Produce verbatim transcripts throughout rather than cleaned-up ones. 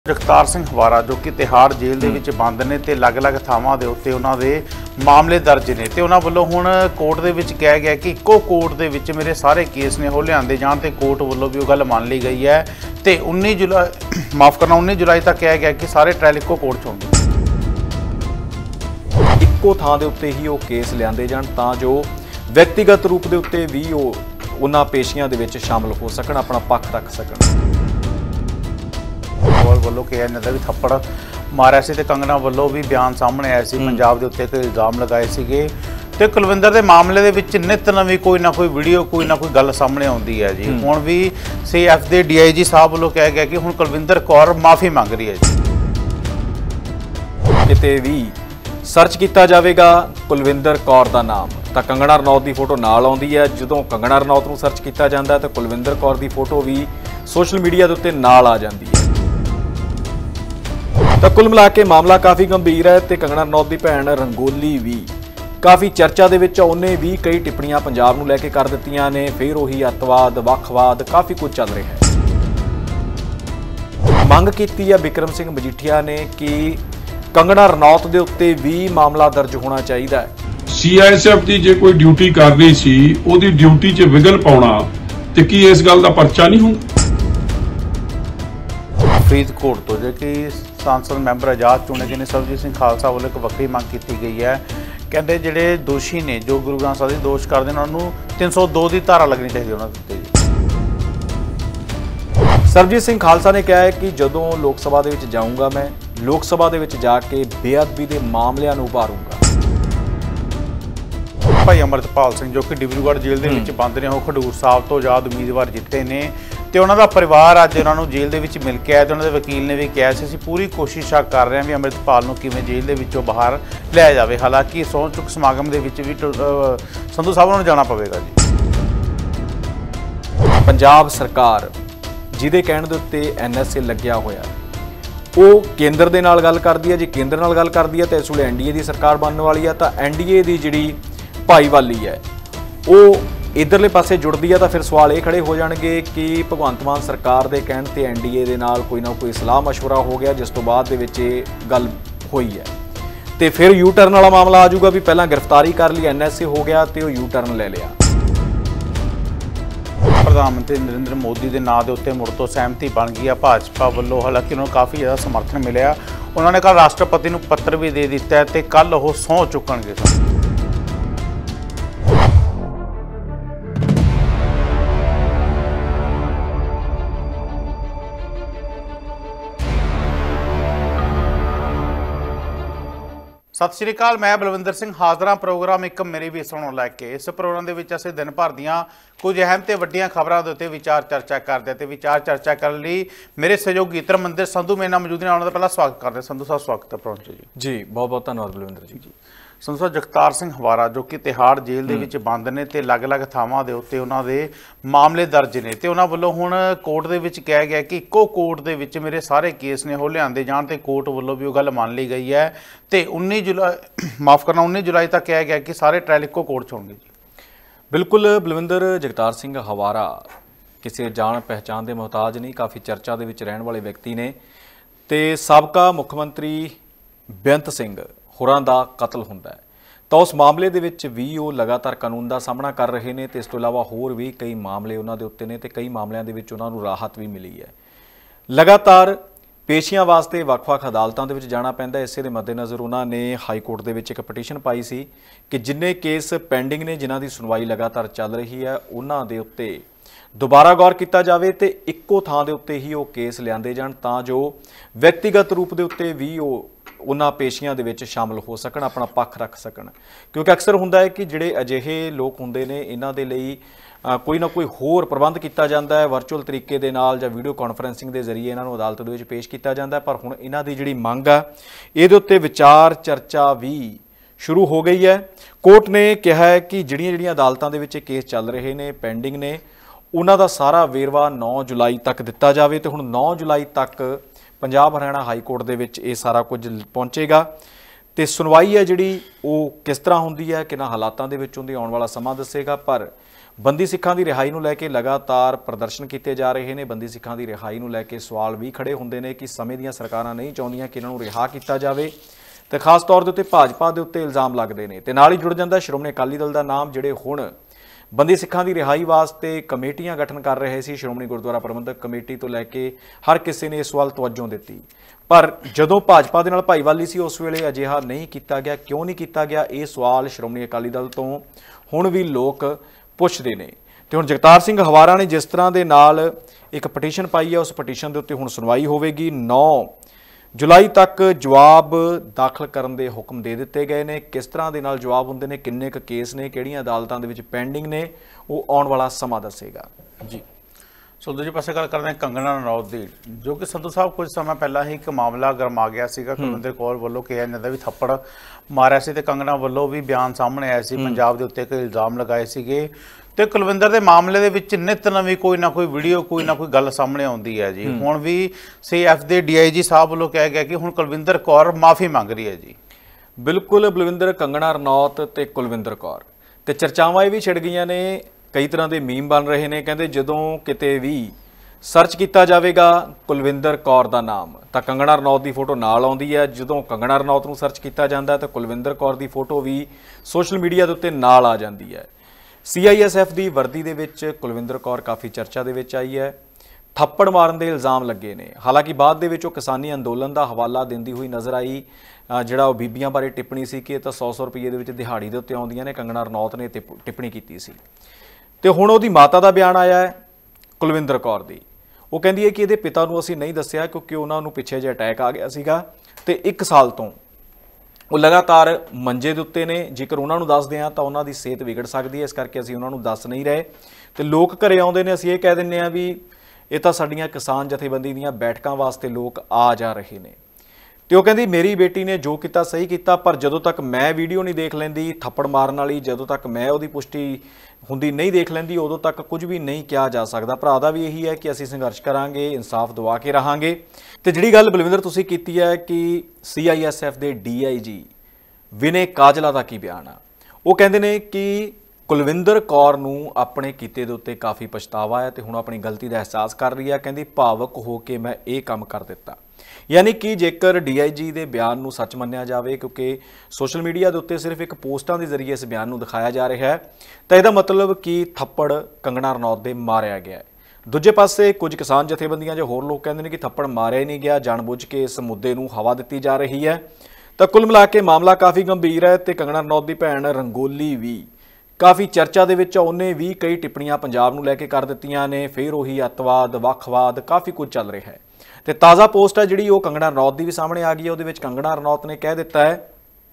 जगतार सिंह हवारा जो कि तिहाड़ जेल दे विच बंद ने ते अलग-अलग थावां दे उत्ते उन्हां दे मामले दर्ज ने ते उन्हां वल्लों हुण कोर्ट दे विच कहा गया कि इक्को कोर्ट दे विच मेरे सारे केस ने वो लिआंदे जाण ते कोर्ट वल्लों भी वो गल मान ली गई है ते उन्नीस जुलाई माफ़ करना उन्नीस जुलाई तक कहा गया कि सारे ट्रायल इक्को कोर्ट च होंगे। इक्को थां दे उत्ते ही वो केस लिआंदे जाण तां जो व्यक्तिगत रूप दे उत्ते भी वो उन्हां पेशियां दे विच शामिल हो सकण, अपना पक्ष रख सकण। ਵੱਲੋਂ ਕਿਹਾ ਇਹਨਾਂ ਦਾ ਵੀ ਥੱਪੜ ਮਾਰਿਆ ਸੀ ਤੇ ਕੰਗਨਾ ਵੱਲੋਂ ਵੀ ਬਿਆਨ ਸਾਹਮਣੇ ਆਇਆ ਸੀ ਪੰਜਾਬ ਦੇ ਉੱਤੇ ਕੋਈ ਇਲਜ਼ਾਮ ਲਗਾਏ ਸੀਗੇ ਤੇ ਕੁਲਵਿੰਦਰ ਦੇ ਮਾਮਲੇ ਦੇ ਵਿੱਚ ਨਿਤ ਨਵੀਂ ਕੋਈ ਨਾ ਕੋਈ ਵੀਡੀਓ ਕੋਈ ਨਾ ਕੋਈ ਗੱਲ ਸਾਹਮਣੇ ਆਉਂਦੀ ਹੈ ਜੀ। ਹੁਣ ਵੀ ਸੀਐਫ ਦੇ ਡੀਆਈਜੀ ਸਾਹਿਬ ਵੱਲੋਂ ਕਿਹਾ ਗਿਆ ਕਿ ਹੁਣ ਕੁਲਵਿੰਦਰ ਕੌਰ ਮਾਫੀ ਮੰਗ ਰਹੀ ਹੈ ਜੀ। ਕਿਤੇ ਵੀ ਸਰਚ ਕੀਤਾ ਜਾਵੇਗਾ ਕੁਲਵਿੰਦਰ ਕੌਰ ਦਾ ਨਾਮ ਤਾਂ ਕੰਗਨਾ ਰਣੌਤ ਦੀ ਫੋਟੋ ਨਾਲ ਆਉਂਦੀ ਹੈ। ਜਦੋਂ ਕੰਗਨਾ ਰਣੌਤ ਨੂੰ ਸਰਚ ਕੀਤਾ ਜਾਂਦਾ ਤਾਂ ਕੁਲਵਿੰਦਰ ਕੌਰ ਦੀ ਫੋਟੋ ਵੀ ਸੋਸ਼ਲ ਮੀਡੀਆ ਦੇ ਉੱਤੇ ਨਾਲ ਆ ਜਾਂਦੀ ਹੈ। ਤਾਂ ਕੁੱਲ ਮਿਲਾ ਕੇ ਮਾਮਲਾ ਕਾਫੀ ਗੰਭੀਰ ਹੈ ਤੇ ਕੰਗਨਾ ਰਣੌਤ ਦੀ ਭੈਣ ਰੰਗੋਲੀ ਵੀ ਕਾਫੀ ਚਰਚਾ ਦੇ ਵਿੱਚ, ਉਹਨੇ ਵੀ ਕਈ ਟਿੱਪਣੀਆਂ ਪੰਜਾਬ ਨੂੰ ਲੈ ਕੇ ਕਰ ਦਿੱਤੀਆਂ ਨੇ। ਫਿਰ ਉਹੀ ਅੱਤਵਾਦ, ਵੱਖਵਾਦ, ਕਾਫੀ ਕੁਝ ਚੱਲ ਰਿਹਾ ਹੈ। ਮੰਗ ਕੀਤੀ ਹੈ ਬਿਕਰਮ ਸਿੰਘ ਮਜੀਠੀਆ ਨੇ ਕਿ ਕੰਗਨਾ ਰਣੌਤ ਦੇ ਉੱਤੇ ਵੀ ਮਾਮਲਾ ਦਰਜ ਹੋਣਾ ਚਾਹੀਦਾ ਹੈ। ਸੀਆਈਐਸਐਫ ਦੀ ਜੇ ਕੋਈ ਡਿਊਟੀ ਕਰ ਰਹੀ ਸੀ ਉਹਦੀ ਡਿਊਟੀ 'ਚ ਵਿਗਲ ਪਾਉਣਾ ਤੇ ਕੀ ਇਸ ਗੱਲ ਦਾ ਪਰਚਾ ਨਹੀਂ ਹੁੰਦਾ? ਫਰੀਦਕੋਟ ਤੋਂ ਜੇ ਕਿ सांसद मैंबर आजाद चुने गए ने सरबजीत सिंह खालसा वालों एक वक्री मंग की गई है। कहते जोड़े दोषी ने जो गुरु ग्रंथ साहिब दोष करते हैं उन्होंने तीन सौ दो की धारा लगनी चाहिए उन्होंने। सरबजीत सिंह खालसा ने कहा है कि जदों लोक सभा दे विच जाऊंगा मैं लोक सभा दे विच जाके बेअदबी के मामलों को उभारूंगा। भाई अमृतपाल सिंह जो कि डिब्रूगढ़ जेल के विच बंद ने, वो खडूर साहब तो आजाद उम्मीदवार जिते ने ਤੇ ਉਹਨਾਂ ਦਾ ਪਰਿਵਾਰ ਅੱਜ ਉਹਨਾਂ ਨੂੰ ਜੇਲ੍ਹ ਦੇ ਵਿੱਚ ਮਿਲ ਕੇ ਆਇਆ ਤੇ ਉਹਨਾਂ ਦੇ ਵਕੀਲ ਨੇ ਵੀ ਕਿਹਾ ਸੀ ਅਸੀਂ ਪੂਰੀ ਕੋਸ਼ਿਸ਼ ਕਰ ਰਹੇ ਹਾਂ ਵੀ ਅੰਮ੍ਰਿਤਪਾਲ ਨੂੰ ਕਿਵੇਂ ਜੇਲ੍ਹ ਦੇ ਵਿੱਚੋਂ ਬਾਹਰ ਲਿਆਇਆ ਜਾਵੇ। ਹਾਲਾਂਕਿ ਸਹੁੰ ਚੁੱਕ ਸਮਾਗਮ ਦੇ ਵਿੱਚ ਵੀ ਸੰਧੂ ਸਾਹਿਬ ਨੂੰ ਜਾਣਾ ਪਵੇਗਾ ਜੀ। ਪੰਜਾਬ ਸਰਕਾਰ ਜਿਹਦੇ ਕਹਿਣ ਦੇ ਉੱਤੇ ਐਨਐਸਏ ਲੱਗਿਆ ਹੋਇਆ ਉਹ ਕੇਂਦਰ ਦੇ ਨਾਲ ਗੱਲ ਕਰਦੀ ਹੈ। ਜੇ ਕੇਂਦਰ ਨਾਲ ਗੱਲ ਕਰਦੀ ਹੈ ਤਾਂ ਇਸ ਵੇਲੇ ਐਨਡੀਏ ਦੀ ਸਰਕਾਰ ਬਣਨ ਵਾਲੀ ਹੈ ਤਾਂ ਐਨਡੀਏ ਦੀ ਜਿਹੜੀ ਭਾਈਵਾਲੀ ਹੈ ਉਹ इधरले पासे जुड़ती है। तो फिर सवाल ये खड़े हो जाएंगे कि भगवंत मान सरकार के कहण ते एनडीए दे नाल कोई ना कोई सलाह मशवरा हो गया जिस तो बाद दे विच गल हुई है तो फिर यू टर्न वाला मामला आ जाऊगा भी पहला गिरफ्तारी कर ली, एनएसए हो गया तो यू टर्न ले लिया। प्रधानमंत्री नरेंद्र मोदी के नाम के उत्ते मुड़ तो सहमति बन गई है भाजपा वालों। हालांकि उन्होंने काफ़ी ज़्यादा समर्थन मिले। उन्होंने कल राष्ट्रपति को पत्र भी दे दिता है तो कल वो सहुं चुकणगे। सत श्री अकाल, मैं बलविंदर सिंह हाज़र हाँ प्रोग्राम एक मेरी भी सुनो लैके। इस प्रोग्राम के विच असीं दिन भर दियां कुछ अहम ते वड्डियां खबरां दे उत्ते विचार चर्चा करते ते विचार चर्चा करने लई मेरे सहयोगी धर्मंदर संधू मेरे नाल मौजूद ने। उन्हां दा पहला स्वागत करते संधू साहब, स्वागत है प्रोग्राम जी। जी बहुत बहुत धन्यवाद बलविंदर जी। जी संधू साहब, जगतार सिंह हवारा जो कि तिहाड़ जेल दे विच बंद ने ते अलग-अलग थावां दे उत्ते उन्हां दे मामले दर्ज ने ते उन्हां वल्लों हुण कोर्ट दे विच कहा गया कि इक्को कोर्ट दे विच मेरे सारे केस ने वो लिआंदे जाण ते कोर्ट वल्लों भी वो गल मान ली गई है ते उन्नीस जुलाई माफ़ करना उन्नीस जुलाई तक कहा गया कि सारे ट्रायल इक्को कोर्ट च होणगे जी। बिल्कुल बलविंदर, जगतार सिंह हवारा किसी जान पहचान के मुहताज नहीं, काफ़ी चर्चा के विच रहने वाले व्यक्ति ने ते साबका मुख मंत्री बेअंत सिंह होरां दा कतल हुंदा है तो उस मामले दे विच भी वो लगातार कानून का सामना कर रहे हैं। तो इस तो इलावा होर भी कई मामले उन्हां दे उत्ते ने ते कई मामलों दे विच उन्हां नूं राहत भी मिली है। लगातार पेशियां वास्ते वख-वख अदालतां दे विच जाना पैंदा। इसे दे मद्देनज़र उन्होंने हाई कोर्ट दे विच एक पटीशन पाई सी कि जिन्ने केस पेंडिंग ने जिन्हां दी सुनवाई लगातार चल रही है उन्हां दे उत्ते दोबारा गौर किया जाए तो इक्को थां दे उत्ते ही वो केस लिआंदे जाण तां जो व्यक्तिगत रूप दे उत्ते भी वो उन्हां पेशियां दे विच शामिल हो सकण, अपना पक्ष रख सकण। क्योंकि अक्सर हुंदा है कि जिहड़े अजिहे लोग हुंदे ने इन्हां दे लई कोई ना कोई होर प्रबंध किया जाता है वर्चुअल तरीके दे नाल जां वीडियो कॉन्फ्रेंसिंग के जरिए इन्हां नूं अदालत दे विच पेश किया जाता है। पर हुण इन्हां दी जिहड़ी मंग आ इहदे उत्ते विचार चर्चा भी शुरू हो गई है। कोर्ट ने कहा है कि जिहड़ियां जिहड़ियां अदालतां दे विच केस चल रहे ने पेंडिंग ने उन्हां दा सारा वेरवा नौ जुलाई तक दिता जावे ते हुण नौ जुलाई तक पंजाब हरियाणा हाई कोर्ट दे विच ये सारा कुछ पहुंचेगा तो सुनवाई है जिहड़ी वो किस तरह हुंदी है, किन्हां हालातां दे विच हुंदी आउण वाला समा दसेगा। पर ਬੰਦੀ ਸਿੱਖਾਂ ਦੀ ਰਿਹਾਈ ਨੂੰ ਲੈ ਕੇ ਲਗਾਤਾਰ ਪ੍ਰਦਰਸ਼ਨ ਕੀਤੇ ਜਾ ਰਹੇ ਨੇ। ਬੰਦੀ ਸਿੱਖਾਂ ਦੀ ਰਿਹਾਈ ਨੂੰ ਲੈ ਕੇ ਸਵਾਲ ਵੀ ਖੜੇ ਹੁੰਦੇ ਨੇ ਕਿ ਸਮੇਂ ਦੀਆਂ ਸਰਕਾਰਾਂ ਨਹੀਂ ਚਾਹੁੰਦੀਆਂ ਕਿ ਇਹਨਾਂ ਨੂੰ ਰਿਹਾ ਕੀਤਾ ਜਾਵੇ, ਤੇ ਖਾਸ ਤੌਰ ਦੇ ਉੱਤੇ ਭਾਜਪਾ ਦੇ ਉੱਤੇ ਇਲਜ਼ਾਮ ਲੱਗਦੇ ਨੇ। ਤੇ ਨਾਲ ਹੀ ਜੁੜ ਜਾਂਦਾ ਸ਼੍ਰੋਮਣੀ ਅਕਾਲੀ ਦਲ ਦਾ ਨਾਮ, ਜਿਹੜੇ ਹੁਣ ਬੰਦੀ ਸਿੱਖਾਂ ਦੀ ਰਿਹਾਈ ਵਾਸਤੇ ਕਮੇਟੀਆਂ ਗਠਨ ਕਰ ਰਹੇ ਸੀ। ਸ਼੍ਰੋਮਣੀ ਗੁਰਦੁਆਰਾ ਪ੍ਰਬੰਧਕ ਕਮੇਟੀ ਤੋਂ ਲੈ ਕੇ ਹਰ ਕਿਸੇ ਨੇ ਇਸ ਵੱਲ ਤਵੱਜੋ ਦਿੱਤੀ, ਪਰ ਜਦੋਂ ਭਾਜਪਾ ਦੇ ਨਾਲ ਭਾਈਵਾਲੀ ਸੀ ਉਸ ਵੇਲੇ ਅਜਿਹਾ ਨਹੀਂ ਕੀਤਾ ਗਿਆ। ਕਿਉਂ ਨਹੀਂ ਕੀਤਾ ਗਿਆ, ਇਹ ਸਵਾਲ ਸ਼੍ਰੋਮਣੀ ਅਕਾਲੀ ਦਲ ਤੋਂ ਹੁਣ ਵੀ ਲੋਕ ਪੁੱਛਦੇ ਨੇ। ਤੇ ਹੁਣ ਜਗਤਾਰ ਸਿੰਘ ਹਵਾਰਾ ਨੇ ਜਿਸ ਤਰ੍ਹਾਂ ਦੇ ਨਾਲ ਇੱਕ ਪਟੀਸ਼ਨ ਪਾਈ ਹੈ, ਉਸ ਪਟੀਸ਼ਨ ਦੇ ਉੱਤੇ ਹੁਣ ਸੁਣਵਾਈ ਹੋਵੇਗੀ। ਨੌ ਜੁਲਾਈ ਤੱਕ ਜਵਾਬ ਦਾਖਲ ਕਰਨ ਦੇ ਹੁਕਮ ਦੇ ਦਿੱਤੇ ਗਏ ਨੇ। ਕਿਸ ਤਰ੍ਹਾਂ ਦੇ ਨਾਲ ਜਵਾਬ ਹੁੰਦੇ ਨੇ, ਕਿੰਨੇ ਕੁ ਕੇਸ ਨੇ, ਕਿਹੜੀਆਂ ਅਦਾਲਤਾਂ ਦੇ ਵਿੱਚ ਪੈਂਡਿੰਗ ਨੇ, ਉਹ ਆਉਣ ਵਾਲਾ ਸਮਾਂ ਦੱਸੇਗਾ ਜੀ। ਸੋ ਦੂਜੇ ਪਾਸੇ ਗੱਲ ਕਰਦੇ ਹਾਂ ਕੰਗਣਾ ਰਣੌਤ ਦੀ, ਜੋ ਕਿ ਸੰਧੂ ਸਾਹਿਬ ਕੁਝ ਸਮਾਂ ਪਹਿਲਾਂ ਹੀ ਇੱਕ ਮਾਮਲਾ ਗਰਮਾ ਗਿਆ ਸੀਗਾ। ਕੁਲਵਿੰਦਰ ਕੌਰ ਵੱਲੋਂ ਕਿਹਾ ਜਾਂਦਾ ਵੀ ਥੱਪੜ ਮਾਰਿਆ ਸੀ, ਤੇ ਕੰਗਣਾ ਵੱਲੋਂ ਵੀ ਬਿਆਨ ਸਾਹਮਣੇ ਆਇਆ ਸੀ, ਪੰਜਾਬ ਦੇ ਉੱਤੇ ਕੋਈ ਇਲਜ਼ਾਮ ਲਗਾਏ ਸੀਗੇ। ਤੇ ਕੁਲਵਿੰਦਰ ਦੇ ਮਾਮਲੇ ਦੇ ਵਿੱਚ ਨਿਤ ਨਵੀਂ ਕੋਈ ਨਾ ਕੋਈ ਵੀਡੀਓ, ਕੋਈ ਨਾ ਕੋਈ ਗੱਲ ਸਾਹਮਣੇ ਆਉਂਦੀ ਹੈ ਜੀ। ਹੁਣ ਵੀ ਸੀ ਐਫ ਦੇ ਡੀ ਆਈ ਜੀ ਸਾਹਿਬ ਵੱਲੋਂ ਕਿਹਾ ਗਿਆ ਕਿ ਹੁਣ ਕੁਲਵਿੰਦਰ ਕੌਰ ਮਾਫੀ ਮੰਗ ਰਹੀ ਹੈ ਜੀ। ਬਿਲਕੁਲ, ਬਲਵਿੰਦਰ, ਕੰਗਣਾ ਰਣੌਤ ਤੇ ਕੁਲਵਿੰਦਰ ਕੌਰ ਤੇ ਚਰਚਾਵਾਂ ਇਹ ਵੀ ਛਿੜ ਗਈਆਂ ਨੇ। ਕਈ ਤਰ੍ਹਾਂ ਦੇ ਮੀਮ ਬਣ ਰਹੇ ਨੇ, ਕਹਿੰਦੇ ਜਦੋਂ ਕਿਤੇ ਵੀ ਸਰਚ ਕੀਤਾ ਜਾਵੇਗਾ ਕੁਲਵਿੰਦਰ ਕੌਰ ਦਾ ਨਾਮ ਤਾਂ ਕੰਗਣਾ ਰਣੌਤ ਦੀ ਫੋਟੋ ਨਾਲ ਆਉਂਦੀ ਹੈ। ਜਦੋਂ ਕੰਗਣਾ ਰਣੌਤ ਨੂੰ ਸਰਚ ਕੀਤਾ ਜਾਂਦਾ ਤਾਂ ਕੁਲਵਿੰਦਰ ਕੌਰ ਦੀ ਫੋਟੋ ਵੀ ਸੋਸ਼ਲ ਮੀਡੀਆ ਦੇ ਉੱਤੇ ਨਾਲ ਆ ਜਾਂਦੀ ਹੈ। ਸੀ ਆਈ ਐਸ ਐਫ ਦੀ ਵਰਦੀ ਦੇ ਵਿੱਚ ਕੁਲਵਿੰਦਰ ਕੌਰ ਕਾਫੀ ਚਰਚਾ ਦੇ ਵਿੱਚ ਆਈ ਹੈ। ਥੱਪੜ ਮਾਰਨ ਦੇ ਇਲਜ਼ਾਮ ਲੱਗੇ ਨੇ। ਹਾਲਾਂਕਿ ਬਾਅਦ ਦੇ ਵਿੱਚ ਉਹ ਕਿਸਾਨੀ ਅੰਦੋਲਨ ਦਾ ਹਵਾਲਾ ਦਿੰਦੀ ਹੋਈ ਨਜ਼ਰ ਆਈ। ਜਿਹੜਾ ਉਹ ਬੀਬੀਆਂ ਬਾਰੇ ਟਿੱਪਣੀ ਸੀ ਕਿ ਇਹ ਤਾਂ ਸੌ ਸੌ ਰੁਪਏ ਦੇ ਵਿੱਚ ਦਿਹਾੜੀ ਦੇ ਉੱਤੇ ਆਉਂਦੀਆਂ ਨੇ, ਕੰਗਣਾ ਰਣੌਤ ਨੇ ਟਿੱਪਣੀ ਕੀਤੀ ਸੀ। ਤੇ ਹੁਣ ਉਹਦੀ ਮਾਤਾ ਦਾ ਬਿਆਨ ਆਇਆ ਹੈ ਕੁਲਵਿੰਦਰ ਕੌਰ ਦੀ। ਉਹ ਕਹਿੰਦੀ ਹੈ ਕਿ ਇਹਦੇ ਪਿਤਾ ਨੂੰ ਅਸੀਂ ਨਹੀਂ ਦੱਸਿਆ ਕਿਉਂਕਿ ਉਹਨਾਂ ਨੂੰ ਪਿੱਛੇ ਜੇ ਅਟੈਕ ਆ ਗਿਆ ਸੀਗਾ ਤੇ ਇੱਕ ਸਾਲ ਤੋਂ ਉਹ ਲਗਾਤਾਰ ਮੰਜੇ ਦੇ ਉੱਤੇ ਨੇ। ਜੇਕਰ ਉਹਨਾਂ ਨੂੰ ਦੱਸਦੇ ਹਾਂ ਤਾਂ ਉਹਨਾਂ ਦੀ ਸਿਹਤ ਵਿਗੜ ਸਕਦੀ ਹੈ, ਇਸ ਕਰਕੇ ਅਸੀਂ ਉਹਨਾਂ ਨੂੰ ਦੱਸ ਨਹੀਂ ਰਹੇ। ਤੇ ਲੋਕ ਘਰੇ ਆਉਂਦੇ ਨੇ, ਅਸੀਂ ਇਹ ਕਹਿ ਦਿੰਦੇ ਹਾਂ ਵੀ ਇਹ ਤਾਂ ਸਾਡੀਆਂ ਕਿਸਾਨ ਜਥੇਬੰਦੀ ਦੀਆਂ ਬੈਠਕਾਂ ਵਾਸਤੇ ਲੋਕ ਆ ਜਾ ਰਹੇ ਨੇ। ਤੇ ਉਹ ਕਹਿੰਦੀ ਮੇਰੀ ਬੇਟੀ ਨੇ ਜੋ ਕੀਤਾ ਸਹੀ ਕੀਤਾ, ਪਰ ਜਦੋਂ ਤੱਕ ਮੈਂ ਵੀਡੀਓ ਨਹੀਂ ਦੇਖ ਲੈਂਦੀ ਥੱਪੜ ਮਾਰਨ ਵਾਲੀ, ਜਦੋਂ ਤੱਕ ਮੈਂ ਉਹਦੀ ਪੁਸ਼ਟੀ ਹੁੰਦੀ ਨਹੀਂ ਦੇਖ ਲੈਂਦੀ, ਉਦੋਂ ਤੱਕ ਕੁਝ ਵੀ ਨਹੀਂ ਕਿਹਾ ਜਾ ਸਕਦਾ। ਭਰਾ ਦਾ ਵੀ ਇਹੀ ਹੈ ਕਿ ਅਸੀਂ ਸੰਘਰਸ਼ ਕਰਾਂਗੇ, ਇਨਸਾਫ ਦਿਵਾ ਕੇ ਰਹਾਂਗੇ। ਤੇ ਜਿਹੜੀ ਗੱਲ ਬਲਵਿੰਦਰ ਤੁਸੀਂ ਕੀਤੀ ਹੈ ਕਿ ਸੀ ਆਈ ਐਸ ਐਫ ਦੇ ਡੀ ਆਈ ਜੀ ਵਿਨੇ ਕਾਜਲਾ ਦਾ ਕੀ ਬਿਆਨ ਆ, ਉਹ ਕਹਿੰਦੇ ਨੇ ਕਿ ਕੁਲਵਿੰਦਰ ਕੌਰ ਨੂੰ ਆਪਣੇ ਕੀਤੇ ਦੇ ਉੱਤੇ ਕਾਫੀ ਪਛਤਾਵਾ ਹੈ ਤੇ ਹੁਣ ਆਪਣੀ ਗਲਤੀ ਦਾ ਅਹਿਸਾਸ ਕਰ ਰਹੀ ਹੈ। ਕਹਿੰਦੀ ਭਾਵਕ ਹੋ ਕੇ ਮੈਂ ਇਹ ਕੰਮ ਕਰ ਦਿੱਤਾ। ਯਾਨੀ ਕਿ ਜੇਕਰ ਡੀ ਆਈ ਜੀ ਦੇ ਬਿਆਨ ਨੂੰ ਸੱਚ ਮੰਨਿਆ ਜਾਵੇ, ਕਿਉਂਕਿ ਸੋਸ਼ਲ ਮੀਡੀਆ ਦੇ ਉੱਤੇ ਸਿਰਫ ਇੱਕ ਪੋਸਟਾਂ ਦੇ ਜ਼ਰੀਏ ਇਸ ਬਿਆਨ ਨੂੰ ਦਿਖਾਇਆ ਜਾ ਰਿਹਾ ਹੈ, ਤਾਂ ਇਹਦਾ ਮਤਲਬ ਕਿ ਥੱਪੜ ਕੰਗਣਾ ਰਣੌਤ ਦੇ ਮਾਰਿਆ ਗਿਆ ਹੈ। ਦੂਜੇ ਪਾਸੇ ਕੁਝ ਕਿਸਾਨ ਜਥੇਬੰਦੀਆਂ ਜਾਂ ਹੋਰ ਲੋਕ ਕਹਿੰਦੇ ਨੇ ਕਿ ਥੱਪੜ ਮਾਰਿਆ ਹੀ ਨਹੀਂ ਗਿਆ, ਜਾਣਬੁੱਝ ਕੇ ਇਸ ਮੁੱਦੇ ਨੂੰ ਹਵਾ ਦਿੱਤੀ ਜਾ ਰਹੀ ਹੈ। ਤਾਂ ਕੁੱਲ ਮਿਲਾ ਕੇ ਮਾਮਲਾ ਕਾਫੀ ਗੰਭੀਰ ਹੈ ਤੇ ਕੰਗਣਾ ਰਣੌਤ ਦੀ ਭੈਣ ਰੰਗੋਲੀ ਵੀ ਕਾਫੀ ਚਰਚਾ ਦੇ ਵਿੱਚ। ਉਹਨੇ ਵੀ ਕਈ ਟਿੱਪਣੀਆਂ ਪੰਜਾਬ ਨੂੰ ਲੈ ਕੇ ਕਰ ਦਿੱਤੀਆਂ ਨੇ। ਫਿਰ ਉਹੀ ਅੱਤਵਾਦ, ਵੱਖਵਾਦ, ਕਾਫੀ ਕੁਝ ਚੱਲ ਰਿਹਾ ਹੈ। ਤੇ ਤਾਜ਼ਾ ਪੋਸਟ ਹੈ ਜਿਹੜੀ ਉਹ ਕੰਗਣਾ ਰਣੌਤ ਦੀ ਵੀ ਸਾਹਮਣੇ ਆ ਗਈ ਹੈ। ਉਹਦੇ ਵਿੱਚ ਕੰਗਣਾ ਰਣੌਤ ਨੇ ਕਹਿ ਦਿੱਤਾ ਹੈ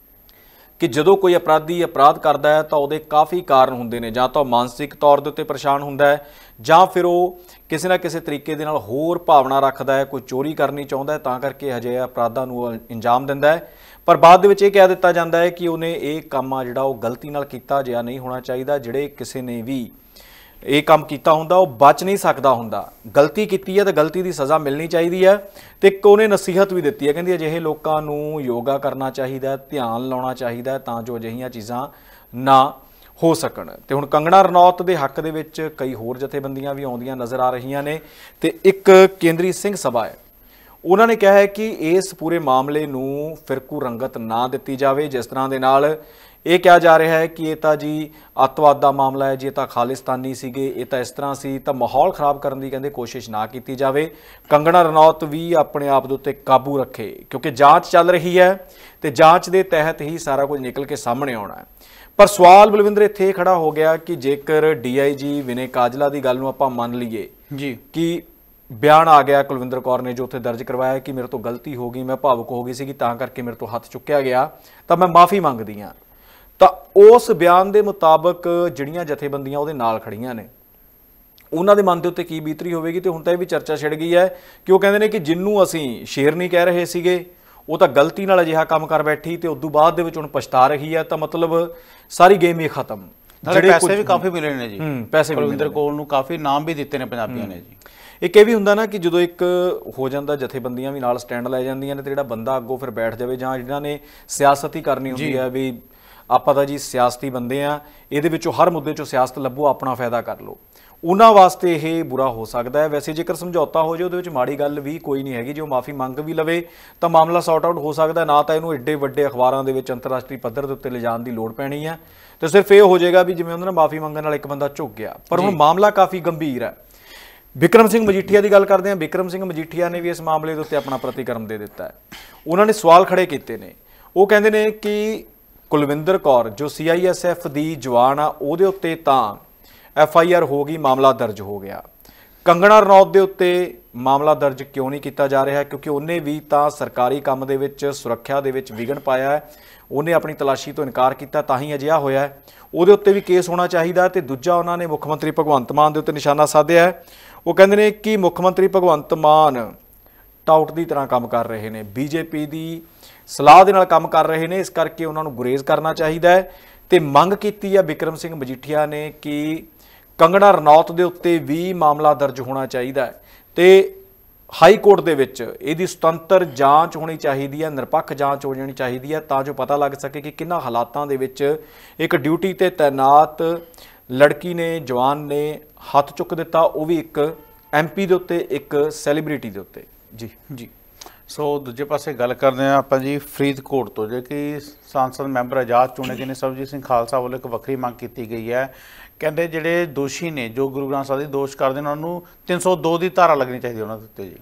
ਕਿ ਜਦੋਂ ਕੋਈ ਅਪਰਾਧੀ ਅਪਰਾਧ ਕਰਦਾ ਹੈ ਤਾਂ ਉਹਦੇ ਕਾਫੀ ਕਾਰਨ ਹੁੰਦੇ ਨੇ। ਜਾਂ ਤਾਂ ਮਾਨਸਿਕ ਤੌਰ ਦੇ ਉੱਤੇ ਪਰੇਸ਼ਾਨ ਹੁੰਦਾ ਹੈ, ਜਾਂ ਫਿਰ ਉਹ ਕਿਸੇ ਨਾ ਕਿਸੇ ਤਰੀਕੇ ਦੇ ਨਾਲ ਹੋਰ ਭਾਵਨਾ ਰੱਖਦਾ ਹੈ, ਕੋਈ ਚੋਰੀ ਕਰਨੀ ਚਾਹੁੰਦਾ ਹੈ, ਤਾਂ ਕਰਕੇ ਅਜਿਹੇ ਅਪਰਾਧਾਂ ਨੂੰ ਅੰਜਾਮ ਦਿੰਦਾ ਹੈ। ਪਰ ਬਾਅਦ ਦੇ ਵਿੱਚ ਇਹ ਕਹਿ ਦਿੱਤਾ ਜਾਂਦਾ ਹੈ ਕਿ ਉਹਨੇ ਇਹ ਕੰਮ ਆ ਜਿਹੜਾ ਉਹ ਗਲਤੀ ਨਾਲ ਕੀਤਾ, ਜਿਹਾ ਨਹੀਂ ਹੋਣਾ ਚਾਹੀਦਾ। ਜਿਹੜੇ ਕਿਸੇ ਨੇ ਵੀ ਇਹ ਕੰਮ ਕੀਤਾ ਹੁੰਦਾ ਉਹ ਬਚ ਨਹੀਂ ਸਕਦਾ ਹੁੰਦਾ। ਗਲਤੀ ਕੀਤੀ ਹੈ ਤਾਂ ਗਲਤੀ ਦੀ ਸਜ਼ਾ ਮਿਲਣੀ ਚਾਹੀਦੀ ਹੈ। ਤੇ ਇੱਕ ਉਹਨੇ ਨਸੀਹਤ ਵੀ ਦਿੱਤੀ ਹੈ, ਕਹਿੰਦੀ ਅਜਿਹੇ ਲੋਕਾਂ ਨੂੰ ਯੋਗਾ ਕਰਨਾ ਚਾਹੀਦਾ, ਧਿਆਨ ਲਾਉਣਾ ਚਾਹੀਦਾ ਤਾਂ ਜੋ ਅਜਿਹੀਆਂ ਚੀਜ਼ਾਂ ਨਾ ਹੋ ਸਕਣ। ਤੇ ਹੁਣ ਕੰਗਣਾ ਰਣੌਤ ਦੇ ਹੱਕ ਦੇ ਵਿੱਚ ਕਈ ਹੋਰ ਜਥੇਬੰਦੀਆਂ ਵੀ ਆਉਂਦੀਆਂ ਨਜ਼ਰ ਆ ਰਹੀਆਂ ਨੇ। ਤੇ ਇੱਕ ਕੇਂਦਰੀ ਸਿੰਘ ਸਭਾ ਹੈ, ਉਹਨਾਂ ਨੇ ਕਿਹਾ ਹੈ ਕਿ ਇਸ ਪੂਰੇ ਮਾਮਲੇ ਨੂੰ ਫਿਰਕੂ ਰੰਗਤ ਨਾ ਦਿੱਤੀ ਜਾਵੇ। ਜਿਸ ਤਰ੍ਹਾਂ ਦੇ ਨਾਲ ਇਹ ਕਿਹਾ ਜਾ ਰਿਹਾ ਹੈ ਕਿ ਇਹ ਤਾਂ ਜੀ ਅੱਤਵਾਦ ਦਾ ਮਾਮਲਾ ਹੈ ਜੀ, ਇਹ ਤਾਂ ਖਾਲਿਸਤਾਨੀ ਸੀਗੇ, ਇਹ ਤਾਂ ਇਸ ਤਰ੍ਹਾਂ ਸੀ, ਤਾਂ ਮਾਹੌਲ ਖਰਾਬ ਕਰਨ ਦੀ ਕਹਿੰਦੇ ਕੋਸ਼ਿਸ਼ ਨਾ ਕੀਤੀ ਜਾਵੇ। ਕੰਗਣਾ ਰਣੌਤ ਵੀ ਆਪਣੇ ਆਪ ਦੇ ਉੱਤੇ ਕਾਬੂ ਰੱਖੇ, ਕਿਉਂਕਿ ਜਾਂਚ ਚੱਲ ਰਹੀ ਹੈ ਤੇ ਜਾਂਚ ਦੇ ਤਹਿਤ ਹੀ ਸਾਰਾ ਕੁਝ ਨਿਕਲ ਕੇ ਸਾਹਮਣੇ ਆਉਣਾ ਹੈ। ਪਰ ਸਵਾਲ ਬਲਵਿੰਦਰ ਇੱਥੇ ਖੜਾ ਹੋ ਗਿਆ ਕਿ ਜੇਕਰ ਡੀ ਆਈ ਜੀ ਵਿਨੇ ਕਾਜਲਾ ਦੀ ਗੱਲ ਨੂੰ ਆਪਾਂ ਮੰਨ ਲਈਏ ਜੀ ਕਿ ਬਿਆਨ ਆ ਗਿਆ ਕੁਲਵਿੰਦਰ ਕੌਰ ਨੇ ਜੋ ਉੱਥੇ ਦਰਜ ਕਰਵਾਇਆ ਕਿ ਮੇਰੇ ਤੋਂ ਗਲਤੀ ਹੋ ਗਈ, ਮੈਂ ਭਾਵੁਕ ਹੋ ਗਈ ਸੀਗੀ ਤਾਂ ਕਰਕੇ ਮੇਰੇ ਤੋਂ ਹੱਥ ਚੁੱਕਿਆ ਗਿਆ, ਤਾਂ ਮੈਂ ਮਾਫੀ ਮੰਗਦੀ ਹਾਂ, ਤਾਂ ਉਸ ਬਿਆਨ ਦੇ ਮੁਤਾਬਕ ਜਿਹੜੀਆਂ ਜਥੇਬੰਦੀਆਂ ਉਹਦੇ ਨਾਲ ਖੜੀਆਂ ਨੇ ਉਹਨਾਂ ਦੇ ਮਨ ਦੇ ਉੱਤੇ ਕੀ ਬੀਤਰੀ ਹੋਵੇਗੀ। ਤੇ ਹੁਣ ਤਾਂ ਇਹ ਵੀ ਚਰਚਾ ਛਿੜ ਗਈ ਹੈ ਕਿ ਉਹ ਕਹਿੰਦੇ ਨੇ ਕਿ ਜਿਹਨੂੰ ਅਸੀਂ ਸ਼ੇਰਨੀ ਕਹਿ ਰਹੇ ਸੀਗੇ ਉਹ ਤਾਂ ਗਲਤੀ ਨਾਲ ਅਜਿਹਾ ਕੰਮ ਕਰ ਬੈਠੀ ਤੇ ਉਦੋਂ ਬਾਅਦ ਦੇ ਵਿੱਚ ਹੁਣ ਪਛਤਾ ਰਹੀ ਹੈ, ਤਾਂ ਮਤਲਬ ਸਾਰੀ ਗੇਮ ਹੀ ਖਤਮ। ਜਿਹੜੇ ਪੈਸੇ ਵੀ ਕਾਫੀ ਮਿਲੇ ਨੇ ਜੀ, ਪੈਸੇ ਕੁਲਵਿੰਦਰ ਕੌਰ ਨੂੰ ਕਾਫੀ ਨਾਮ ਵੀ ਦਿੱਤੇ ਨੇ ਪੰਜਾਬੀਆਂ ਨੇ ਜੀ। ਇੱਕ ਇਹ ਵੀ ਹੁੰਦਾ ਨਾ ਕਿ ਜਦੋਂ ਇੱਕ ਹੋ ਜਾਂਦਾ ਜਥੇਬੰਦੀਆਂ ਵੀ ਨਾਲ ਸਟੈਂਡ ਲੈ ਜਾਂਦੀਆਂ ਨੇ ਤੇ ਜਿਹੜਾ ਬੰਦਾ ਅੱਗੋਂ ਫਿਰ ਬੈਠ ਜਾਵੇ, ਜਾਂ ਜਿਹਨਾਂ ਨੇ ਸਿਆਸਤ ਹੀ ਕਰਨੀ ਹੁੰਦੀ ਹੈ ਵੀ ਆਪਾਂ ਤਾਂ ਜੀ ਸਿਆਸਤੀ ਬੰਦੇ ਆ, ਇਹਦੇ ਵਿੱਚੋਂ ਹਰ ਮੁੱਦੇ 'ਚੋਂ ਸਿਆਸਤ ਲੱਭੋ, ਆਪਣਾ ਫਾਇਦਾ ਕਰ ਲਓ। ਉਹਨਾਂ ਵਾਸਤੇ ਇਹ ਬੁਰਾ ਹੋ ਸਕਦਾ ਹੈ। ਵੈਸੇ ਜੇਕਰ ਸਮਝੌਤਾ ਹੋ ਜਾਏ ਉਹਦੇ ਵਿੱਚ ਮਾੜੀ ਗੱਲ ਵੀ ਕੋਈ ਨਹੀਂ ਹੈਗੀ, ਜੇ ਉਹ ਮਾਫੀ ਮੰਗ ਵੀ ਲਵੇ ਤਾਂ ਮਾਮਲਾ ਸੌਟ ਆਊਟ ਹੋ ਸਕਦਾ। ਨਾ ਤਾਂ ਇਹਨੂੰ ਏਡੇ ਵੱਡੇ ਅਖਬਾਰਾਂ ਦੇ ਵਿੱਚ ਅੰਤਰਰਾਸ਼ਟਰੀ ਪੱਧਰ ਦੇ ਉੱਤੇ ਲਿਜਾਣ ਦੀ ਲੋੜ ਪੈਣੀ ਹੈ, ਤੇ ਸਿਰਫ ਇਹ ਹੋ ਜਾਏਗਾ ਵੀ ਜਿਵੇਂ ਉਹਨਾਂ ਨੇ ਮਾਫੀ ਮੰਗਣ ਨਾਲ ਇੱਕ ਬੰਦਾ ਝੁਕ ਗਿਆ। ਪਰ ਹੁਣ ਮਾਮਲਾ ਕਾਫੀ ਗੰਭੀਰ ਹੈ। ਬਿਕਰਮ ਸਿੰਘ ਮਜੀਠੀਆ ਦੀ ਗੱਲ ਕਰਦੇ ਹਾਂ। ਬਿਕਰਮ ਸਿੰਘ ਮਜੀਠੀਆ ਨੇ ਵੀ ਇਸ ਮਾਮਲੇ ਦੇ ਉੱਤੇ ਆਪਣਾ ਪ੍ਰਤੀਕਰਮ ਦੇ ਦਿੱਤਾ ਹੈ। ਉਹਨਾਂ ਨੇ ਸਵਾਲ ਖੜੇ ਕੀਤੇ ਨੇ। ਉਹ ਕਹਿੰਦੇ ਨੇ ਕਿ ਕੁਲਵਿੰਦਰ ਕੌਰ ਜੋ ਸੀ ਆਈ ਐਸ ਐਫ ਦੀ ਜਵਾਨ ਆ, ਉਹਦੇ ਉੱਤੇ ਤਾਂ ਐਫ ਆਈ ਆਰ ਹੋ ਗਈ, ਮਾਮਲਾ ਦਰਜ ਹੋ ਗਿਆ। ਕੰਗਣਾ ਰਣੌਤ ਦੇ ਉੱਤੇ ਮਾਮਲਾ ਦਰਜ ਕਿਉਂ ਨਹੀਂ ਕੀਤਾ ਜਾ ਰਿਹਾ? ਕਿਉਂਕਿ ਉਹਨੇ ਵੀ ਤਾਂ ਸਰਕਾਰੀ ਕੰਮ ਦੇ ਵਿੱਚ ਸੁਰੱਖਿਆ ਦੇ ਵਿੱਚ ਵਿਘਨ ਪਾਇਆ ਹੈ, ਉਹਨੇ ਆਪਣੀ ਤਲਾਸ਼ੀ ਤੋਂ ਇਨਕਾਰ ਕੀਤਾ, ਤਾਂ ਹੀ ਅਜਿਹਾ ਹੋਇਆ ਹੈ। ਉਹਦੇ ਉੱਤੇ ਵੀ ਕੇਸ ਹੋਣਾ ਚਾਹੀਦਾ। ਤੇ ਦੂਜਾ, ਉਹਨਾਂ ਨੇ ਮੁੱਖ ਮੰਤਰੀ ਭਗਵੰਤ ਮਾਨ ਦੇ ਉੱਤੇ ਨਿਸ਼ਾਨਾ ਸਾਧਿਆ ਹੈ। ਉਹ ਕਹਿੰਦੇ ਨੇ ਕਿ ਮੁੱਖ ਮੰਤਰੀ ਭਗਵੰਤ ਮਾਨ ਟਾਊਟ ਦੀ ਤਰ੍ਹਾਂ ਕੰਮ ਕਰ ਰਹੇ ਨੇ, ਬੀਜੇਪੀ ਦੀ ਸਲਾਹ ਦੇ ਨਾਲ ਕੰਮ ਕਰ ਰਹੇ ਨੇ, ਇਸ ਕਰਕੇ ਉਹਨਾਂ ਨੂੰ ਗੁਰੇਜ਼ ਕਰਨਾ ਚਾਹੀਦਾ ਹੈ। ਤੇ ਮੰਗ ਕੀਤੀ ਹੈ ਬਿਕਰਮ ਸਿੰਘ ਮਜੀਠੀਆ ਨੇ ਕਿ ਕੰਗਣਾ ਰਣੌਤ ਦੇ ਉੱਤੇ ਵੀ ਮਾਮਲਾ ਦਰਜ ਹੋਣਾ ਚਾਹੀਦਾ ਹੈ ਤੇ ਹਾਈ ਕੋਰਟ ਦੇ ਵਿੱਚ ਇਹਦੀ ਸੁਤੰਤਰ ਜਾਂਚ ਹੋਣੀ ਚਾਹੀਦੀ ਹੈ, ਨਿਰਪੱਖ ਜਾਂਚ ਹੋ ਜਾਣੀ ਚਾਹੀਦੀ ਹੈ, ਤਾਂ ਜੋ ਪਤਾ ਲੱਗ ਸਕੇ ਕਿ ਕਿੰਨਾ ਹਾਲਾਤਾਂ ਦੇ ਵਿੱਚ ਇੱਕ ਡਿਊਟੀ ਤੇ ਤੈਨਾਤ ਲੜਕੀ ਨੇ, ਜਵਾਨ ਨੇ ਹੱਥ ਚੁੱਕ ਦਿੱਤਾ, ਉਹ ਵੀ ਇੱਕ ਐਮ ਪੀ ਦੇ ਉੱਤੇ, ਇੱਕ ਸੈਲੀਬ੍ਰਿਟੀ ਦੇ ਉੱਤੇ। ਜੀ ਜੀ ਸੋ ਦੂਜੇ ਪਾਸੇ ਗੱਲ ਕਰਦੇ ਹਾਂ ਆਪਾਂ ਜੀ ਫਰੀਦਕੋਟ ਤੋਂ, ਜੇ ਕਿ ਸੰਸਦ ਮੈਂਬਰ ਆਜ਼ਾਦ ਚੁਣੇ ਗਏ ਨੇ ਸਰਬਜੀਤ ਸਿੰਘ ਖਾਲਸਾ ਵੱਲੋਂ ਇੱਕ ਵੱਖਰੀ ਮੰਗ ਕੀਤੀ ਗਈ ਹੈ। ਕਹਿੰਦੇ ਜਿਹੜੇ ਦੋਸ਼ੀ ਨੇ, ਜੋ ਗੁਰੂ ਗ੍ਰੰਥ ਸਾਹਿਬ ਦੀ ਦੋਸ਼ ਕਰਦੇ ਨੇ, ਉਹਨਾਂ ਨੂੰ ਤਿੰਨ ਸੌ ਦੋ ਦੀ ਧਾਰਾ ਲੱਗਣੀ ਚਾਹੀਦੀ ਉਹਨਾਂ ਦੇ ਉੱਤੇ। ਜੀ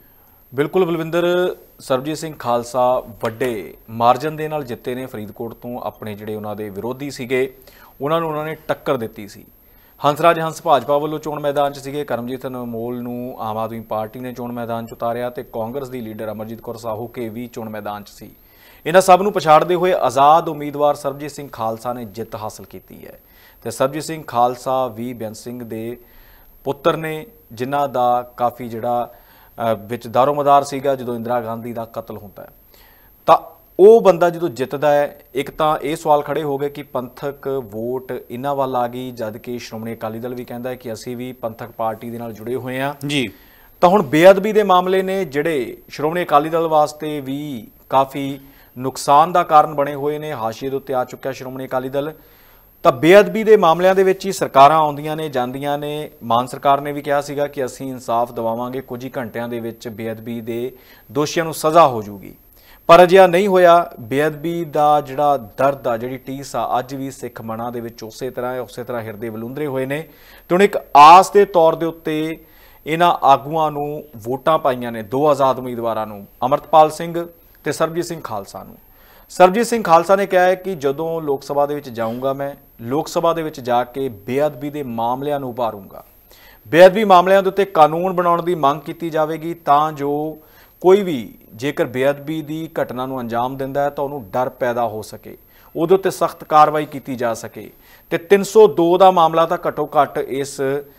ਬਿਲਕੁਲ ਬਲਵਿੰਦਰ, ਸਰਬਜੀਤ ਸਿੰਘ ਖਾਲਸਾ ਵੱਡੇ ਮਾਰਜਨ ਦੇ ਨਾਲ ਜਿੱਤੇ ਨੇ ਫਰੀਦਕੋਟ ਤੋਂ। ਆਪਣੇ ਜਿਹੜੇ ਉਹਨਾਂ ਦੇ ਵਿਰੋਧੀ ਸੀਗੇ ਉਹਨਾਂ ਨੂੰ ਉਹਨਾਂ ਨੇ ਟੱਕਰ ਦਿੱਤੀ ਸੀ। ਹੰਸਰਾਜ ਹੰਸ ਭਾਜਪਾ ਵੱਲੋਂ ਚੋਣ ਮੈਦਾਨ 'ਚ ਸੀਗੇ, ਕਰਮਜੀਤ ਅਨਮੋਲ ਨੂੰ ਆਮ ਆਦਮੀ ਪਾਰਟੀ ਨੇ ਚੋਣ ਮੈਦਾਨ 'ਚ ਉਤਾਰਿਆ, ਤੇ ਕਾਂਗਰਸ ਦੀ ਲੀਡਰ ਅਮਰਜੀਤ ਕੌਰ ਸਾਹੂ ਕੇ ਵੀ ਚੋਣ ਮੈਦਾਨ 'ਚ ਸੀ। ਇਹਨਾਂ ਸਭ ਨੂੰ ਪਛਾੜਦੇ ਹੋਏ ਆਜ਼ਾਦ ਉਮੀਦਵਾਰ ਸਰਬਜੀਤ ਸਿੰਘ ਖਾਲਸਾ ਨੇ ਜਿੱਤ ਹਾਸਲ ਕੀਤੀ ਹੈ। ਤੇ ਸਰਬਜੀਤ ਸਿੰਘ ਖਾਲਸਾ ਵੀ ਬੇਅੰਤ ਸਿੰਘ ਦੇ ਪੁੱਤਰ ਨੇ, ਜਿਨ੍ਹਾਂ ਦਾ ਕਾਫੀ ਜਿਹੜਾ ਵਿੱਚ ਦਾਰੋਮਦਾਰ ਸੀਗਾ ਜਦੋਂ ਇੰਦਰਾ ਗਾਂਧੀ ਦਾ ਕਤਲ ਹੁੰਦਾ ਹੈ। ਤਾਂ ਉਹ ਬੰਦਾ ਜਦੋਂ ਜਿੱਤਦਾ ਹੈ, ਇੱਕ ਤਾਂ ਇਹ ਸਵਾਲ ਖੜੇ ਹੋ ਗਏ ਕਿ ਪੰਥਕ ਵੋਟ ਇਹਨਾਂ ਵੱਲ ਆ ਗਈ, ਜਦ ਕਿ ਸ਼੍ਰੋਮਣੀ ਅਕਾਲੀ ਦਲ ਵੀ ਕਹਿੰਦਾ ਹੈ ਕਿ ਅਸੀਂ ਵੀ ਪੰਥਕ ਪਾਰਟੀ ਦੇ ਨਾਲ ਜੁੜੇ ਹੋਏ ਹਾਂ ਜੀ। ਤਾਂ ਹੁਣ ਬੇਅਦਬੀ ਦੇ ਮਾਮਲੇ ਨੇ ਜਿਹੜੇ ਸ਼੍ਰੋਮਣੀ ਅਕਾਲੀ ਦਲ ਵਾਸਤੇ ਵੀ ਕਾਫੀ ਨੁਕਸਾਨ ਦਾ ਕਾਰਨ ਬਣੇ ਹੋਏ ਨੇ, ਹਾਸ਼ੀਏ ਦੇ ਉੱਤੇ ਆ ਚੁੱਕਿਆ ਸ਼੍ਰੋਮਣੀ ਅਕਾਲੀ ਦਲ। ਤਾਂ ਬੇਅਦਬੀ ਦੇ ਮਾਮਲਿਆਂ ਦੇ ਵਿੱਚ ਹੀ ਸਰਕਾਰਾਂ ਆਉਂਦੀਆਂ ਨੇ, ਜਾਂਦੀਆਂ ਨੇ। ਮਾਨ ਸਰਕਾਰ ਨੇ ਵੀ ਕਿਹਾ ਸੀਗਾ ਕਿ ਅਸੀਂ ਇਨਸਾਫ ਦਿਵਾਵਾਂਗੇ, ਕੁਝ ਹੀ ਘੰਟਿਆਂ ਦੇ ਵਿੱਚ ਬੇਅਦਬੀ ਦੇ ਦੋਸ਼ੀਆਂ ਨੂੰ ਸਜ਼ਾ ਹੋ ਜੂਗੀ, ਪਰ ਅਜਿਹਾ ਨਹੀਂ ਹੋਇਆ। ਬੇਅਦਬੀ ਦਾ ਜਿਹੜਾ ਦਰਦ ਆ, ਜਿਹੜੀ ਟੀਸ ਆ, ਅੱਜ ਵੀ ਸਿੱਖ ਮਨਾਂ ਦੇ ਵਿੱਚ ਉਸੇ ਤਰ੍ਹਾਂ ਉਸੇ ਤਰ੍ਹਾਂ ਹਿਰਦੇ ਬਲੂੰਦਰੇ ਹੋਏ ਨੇ। ਤੇ ਹੁਣ ਇੱਕ ਆਸ ਦੇ ਤੌਰ ਦੇ ਉੱਤੇ ਇਹਨਾਂ ਆਗੂਆਂ ਨੂੰ ਵੋਟਾਂ ਪਾਈਆਂ ਨੇ, ਦੋ ਆਜ਼ਾਦ ਉਮੀਦਵਾਰਾਂ ਨੂੰ, ਅਮਰਤਪਾਲ ਸਿੰਘ ਤੇ ਸਰਬਜੀਤ ਸਿੰਘ ਖਾਲਸਾ ਨੂੰ। ਸਰਬਜੀਤ ਸਿੰਘ ਖਾਲਸਾ ਨੇ ਕਿਹਾ ਹੈ ਕਿ ਜਦੋਂ ਲੋਕ ਸਭਾ ਦੇ ਵਿੱਚ ਜਾਊਂਗਾ, ਮੈਂ ਲੋਕ ਸਭਾ ਦੇ ਵਿੱਚ ਜਾ ਕੇ ਬੇਅਦਬੀ ਦੇ ਮਾਮਲਿਆਂ ਨੂੰ ਉਭਾਰੂੰਗਾ। ਬੇਅਦਬੀ ਮਾਮਲਿਆਂ ਦੇ ਉੱਤੇ ਕਾਨੂੰਨ ਬਣਾਉਣ ਦੀ ਮੰਗ ਕੀਤੀ ਜਾਵੇਗੀ, ਤਾਂ ਜੋ ਕੋਈ ਵੀ ਜੇਕਰ ਬੇਅਦਬੀ ਦੀ ਘਟਨਾ ਨੂੰ ਅੰਜਾਮ ਦਿੰਦਾ ਹੈ ਤਾਂ ਉਹਨੂੰ ਡਰ ਪੈਦਾ ਹੋ ਸਕੇ, ਉਹਦੇ ਉੱਤੇ ਸਖਤ ਕਾਰਵਾਈ ਕੀਤੀ ਜਾ ਸਕੇ। ਤੇ ਤਿੰਨ ਸੌ ਦੋ ਦਾ ਮਾਮਲਾ ਤਾਂ ਘੱਟੋ ਘੱਟ ਇਸ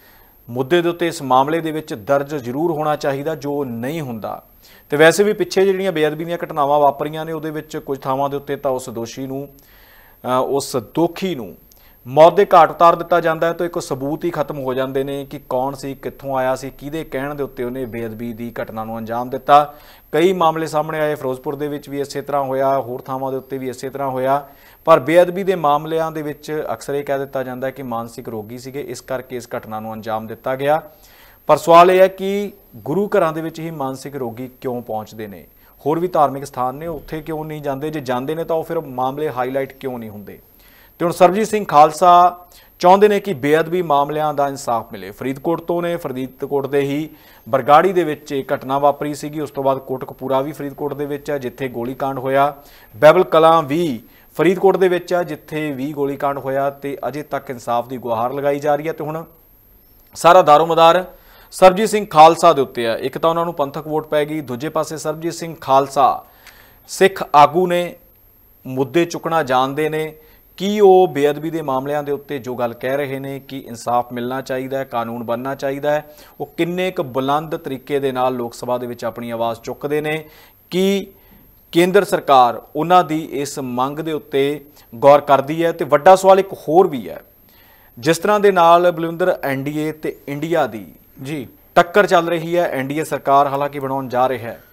ਮੁੱਦੇ ਦੇ ਉੱਤੇ, ਇਸ ਮਾਮਲੇ ਦੇ ਵਿੱਚ ਦਰਜ ਜ਼ਰੂਰ ਹੋਣਾ ਚਾਹੀਦਾ, ਜੋ ਨਹੀਂ ਹੁੰਦਾ। ਤੇ ਵੈਸੇ ਵੀ ਪਿੱਛੇ ਜਿਹੜੀਆਂ ਬੇਅਦਬੀ ਦੀਆਂ ਘਟਨਾਵਾਂ ਵਾਪਰੀਆਂ ਨੇ, ਉਹਦੇ ਵਿੱਚ ਕੁਝ ਥਾਵਾਂ ਦੇ ਉੱਤੇ ਤਾਂ ਉਸ ਦੋਸ਼ੀ ਨੂੰ, ਉਸ ਦੋਖੀ ਨੂੰ ਮੌਤ ਦੇ ਘਾਟ ਉਤਾਰ ਦਿੱਤਾ ਜਾਂਦਾ ਹੈ, ਤਾਂ ਇੱਕ ਸਬੂਤ ਹੀ ਖਤਮ ਹੋ ਜਾਂਦੇ ਨੇ ਕਿ ਕੌਣ ਸੀ, ਕਿੱਥੋਂ ਆਇਆ ਸੀ, ਕਿਹਦੇ ਕਹਿਣ ਦੇ ਉੱਤੇ ਉਹਨੇ ਬੇਅਦਬੀ ਦੀ ਘਟਨਾ ਨੂੰ ਅੰਜਾਮ ਦਿੱਤਾ। ਕਈ ਮਾਮਲੇ ਸਾਹਮਣੇ ਆਏ, ਫਿਰੋਜ਼ਪੁਰ ਦੇ ਵਿੱਚ ਵੀ ਇਸੇ ਤਰ੍ਹਾਂ ਹੋਇਆ, ਹੋਰ ਥਾਵਾਂ ਦੇ ਉੱਤੇ ਵੀ ਇਸੇ ਤਰ੍ਹਾਂ ਹੋਇਆ। ਪਰ ਬੇਅਦਬੀ ਦੇ ਮਾਮਲਿਆਂ ਦੇ ਵਿੱਚ ਅਕਸਰ ਇਹ ਕਹਿ ਦਿੱਤਾ ਜਾਂਦਾ ਹੈ ਕਿ ਮਾਨਸਿਕ ਰੋਗੀ ਸੀਗੇ, ਇਸ ਕਰਕੇ ਇਸ ਘਟਨਾ ਨੂੰ ਅੰਜਾਮ ਦਿੱਤਾ ਗਿਆ। ਪਰ ਸਵਾਲ ਇਹ ਹੈ ਕਿ ਗੁਰੂ ਘਰਾਂ ਦੇ ਵਿੱਚ ਹੀ ਮਾਨਸਿਕ ਰੋਗੀ ਕਿਉਂ ਪਹੁੰਚਦੇ ਨੇ? ਹੋਰ ਵੀ ਧਾਰਮਿਕ ਸਥਾਨ ਨੇ, ਉੱਥੇ ਕਿਉਂ ਨਹੀਂ ਜਾਂਦੇ? ਜੇ ਜਾਂਦੇ ਨੇ ਤਾਂ ਉਹ ਫਿਰ ਮਾਮਲੇ ਹਾਈਲਾਈਟ ਕਿਉਂ ਨਹੀਂ ਹੁੰਦੇ? ਤੇ ਹੁਣ ਸਰਬਜੀਤ ਸਿੰਘ ਖਾਲਸਾ ਚਾਹੁੰਦੇ ਨੇ ਕਿ ਬੇਅਦਬੀ ਮਾਮਲਿਆਂ ਦਾ ਇਨਸਾਫ ਮਿਲੇ। ਫਰੀਦਕੋਟ ਤੋਂ ਨੇ, ਫਰੀਦਕੋਟ ਦੇ ਹੀ ਬਰਗਾੜੀ ਦੇ ਵਿੱਚ ਇਹ ਘਟਨਾ ਵਾਪਰੀ ਸੀਗੀ। ਉਸ ਤੋਂ ਬਾਅਦ ਕੋਟਕਪੂਰਾ ਵੀ ਫਰੀਦਕੋਟ ਦੇ ਵਿੱਚ ਹੈ, ਜਿੱਥੇ ਗੋਲੀकांड ਹੋਇਆ। ਬਹਿਬਲ ਕਲਾਂ ਵੀ ਫਰੀਦਕੋਟ ਦੇ ਵਿੱਚ ਹੈ, ਜਿੱਥੇ ਵੀ ਗੋਲੀकांड ਹੋਇਆ, ਤੇ ਅਜੇ ਤੱਕ ਇਨਸਾਫ ਦੀ ਗੁਹਾਰ ਲਗਾਈ ਜਾ ਰਹੀ ਹੈ। ਤੇ ਹੁਣ ਸਾਰਾ ਦਾਰੋਮਦਾਰ ਸਰਬਜੀਤ ਸਿੰਘ ਖਾਲਸਾ ਦੇ ਉੱਤੇ ਆ। ਇੱਕ ਤਾਂ ਉਹਨਾਂ ਨੂੰ ਪੰਥਕ ਵੋਟ ਪੈ ਗਈ, ਦੂਜੇ ਪਾਸੇ ਸਰਬਜੀਤ ਸਿੰਘ ਖਾਲਸਾ ਸਿੱਖ ਆਗੂ ਨੇ, ਮੁੱਦੇ ਚੁੱਕਣਾ ਜਾਣਦੇ ਨੇ ਕਿ ਉਹ ਬੇਅਦਬੀ ਦੇ ਮਾਮਲਿਆਂ ਦੇ ਉੱਤੇ ਜੋ ਗੱਲ ਕਹਿ ਰਹੇ ਨੇ ਕਿ ਇਨਸਾਫ ਮਿਲਣਾ ਚਾਹੀਦਾ ਹੈ, ਕਾਨੂੰਨ ਬਣਨਾ ਚਾਹੀਦਾ ਹੈ, ਉਹ ਕਿੰਨੇ ਕੁ ਬੁਲੰਦ ਤਰੀਕੇ ਦੇ ਨਾਲ ਲੋਕ ਸਭਾ ਦੇ ਵਿੱਚ ਆਪਣੀ ਆਵਾਜ਼ ਚੁੱਕਦੇ ਨੇ ਕਿ ਕੇਂਦਰ ਸਰਕਾਰ ਉਹਨਾਂ ਦੀ ਇਸ ਮੰਗ ਦੇ ਉੱਤੇ ਗੌਰ ਕਰਦੀ ਹੈ। ਤੇ ਵੱਡਾ ਸਵਾਲ ਇੱਕ ਹੋਰ ਵੀ ਹੈ, ਜਿਸ ਤਰ੍ਹਾਂ ਦੇ ਨਾਲ ਬਲਵਿੰਦਰ ਐਨ ਡੀ ਏ ਤੇ ਇੰਡੀਆ ਦੀ ਜੀ ਟੱਕਰ ਚੱਲ ਰਹੀ ਹੈ, ਐਨ ਡੀ ਏ ਸਰਕਾਰ ਹਾਲਾਂਕਿ ਬਣਾਉਣ ਜਾ ਰਿਹਾ ਹੈ,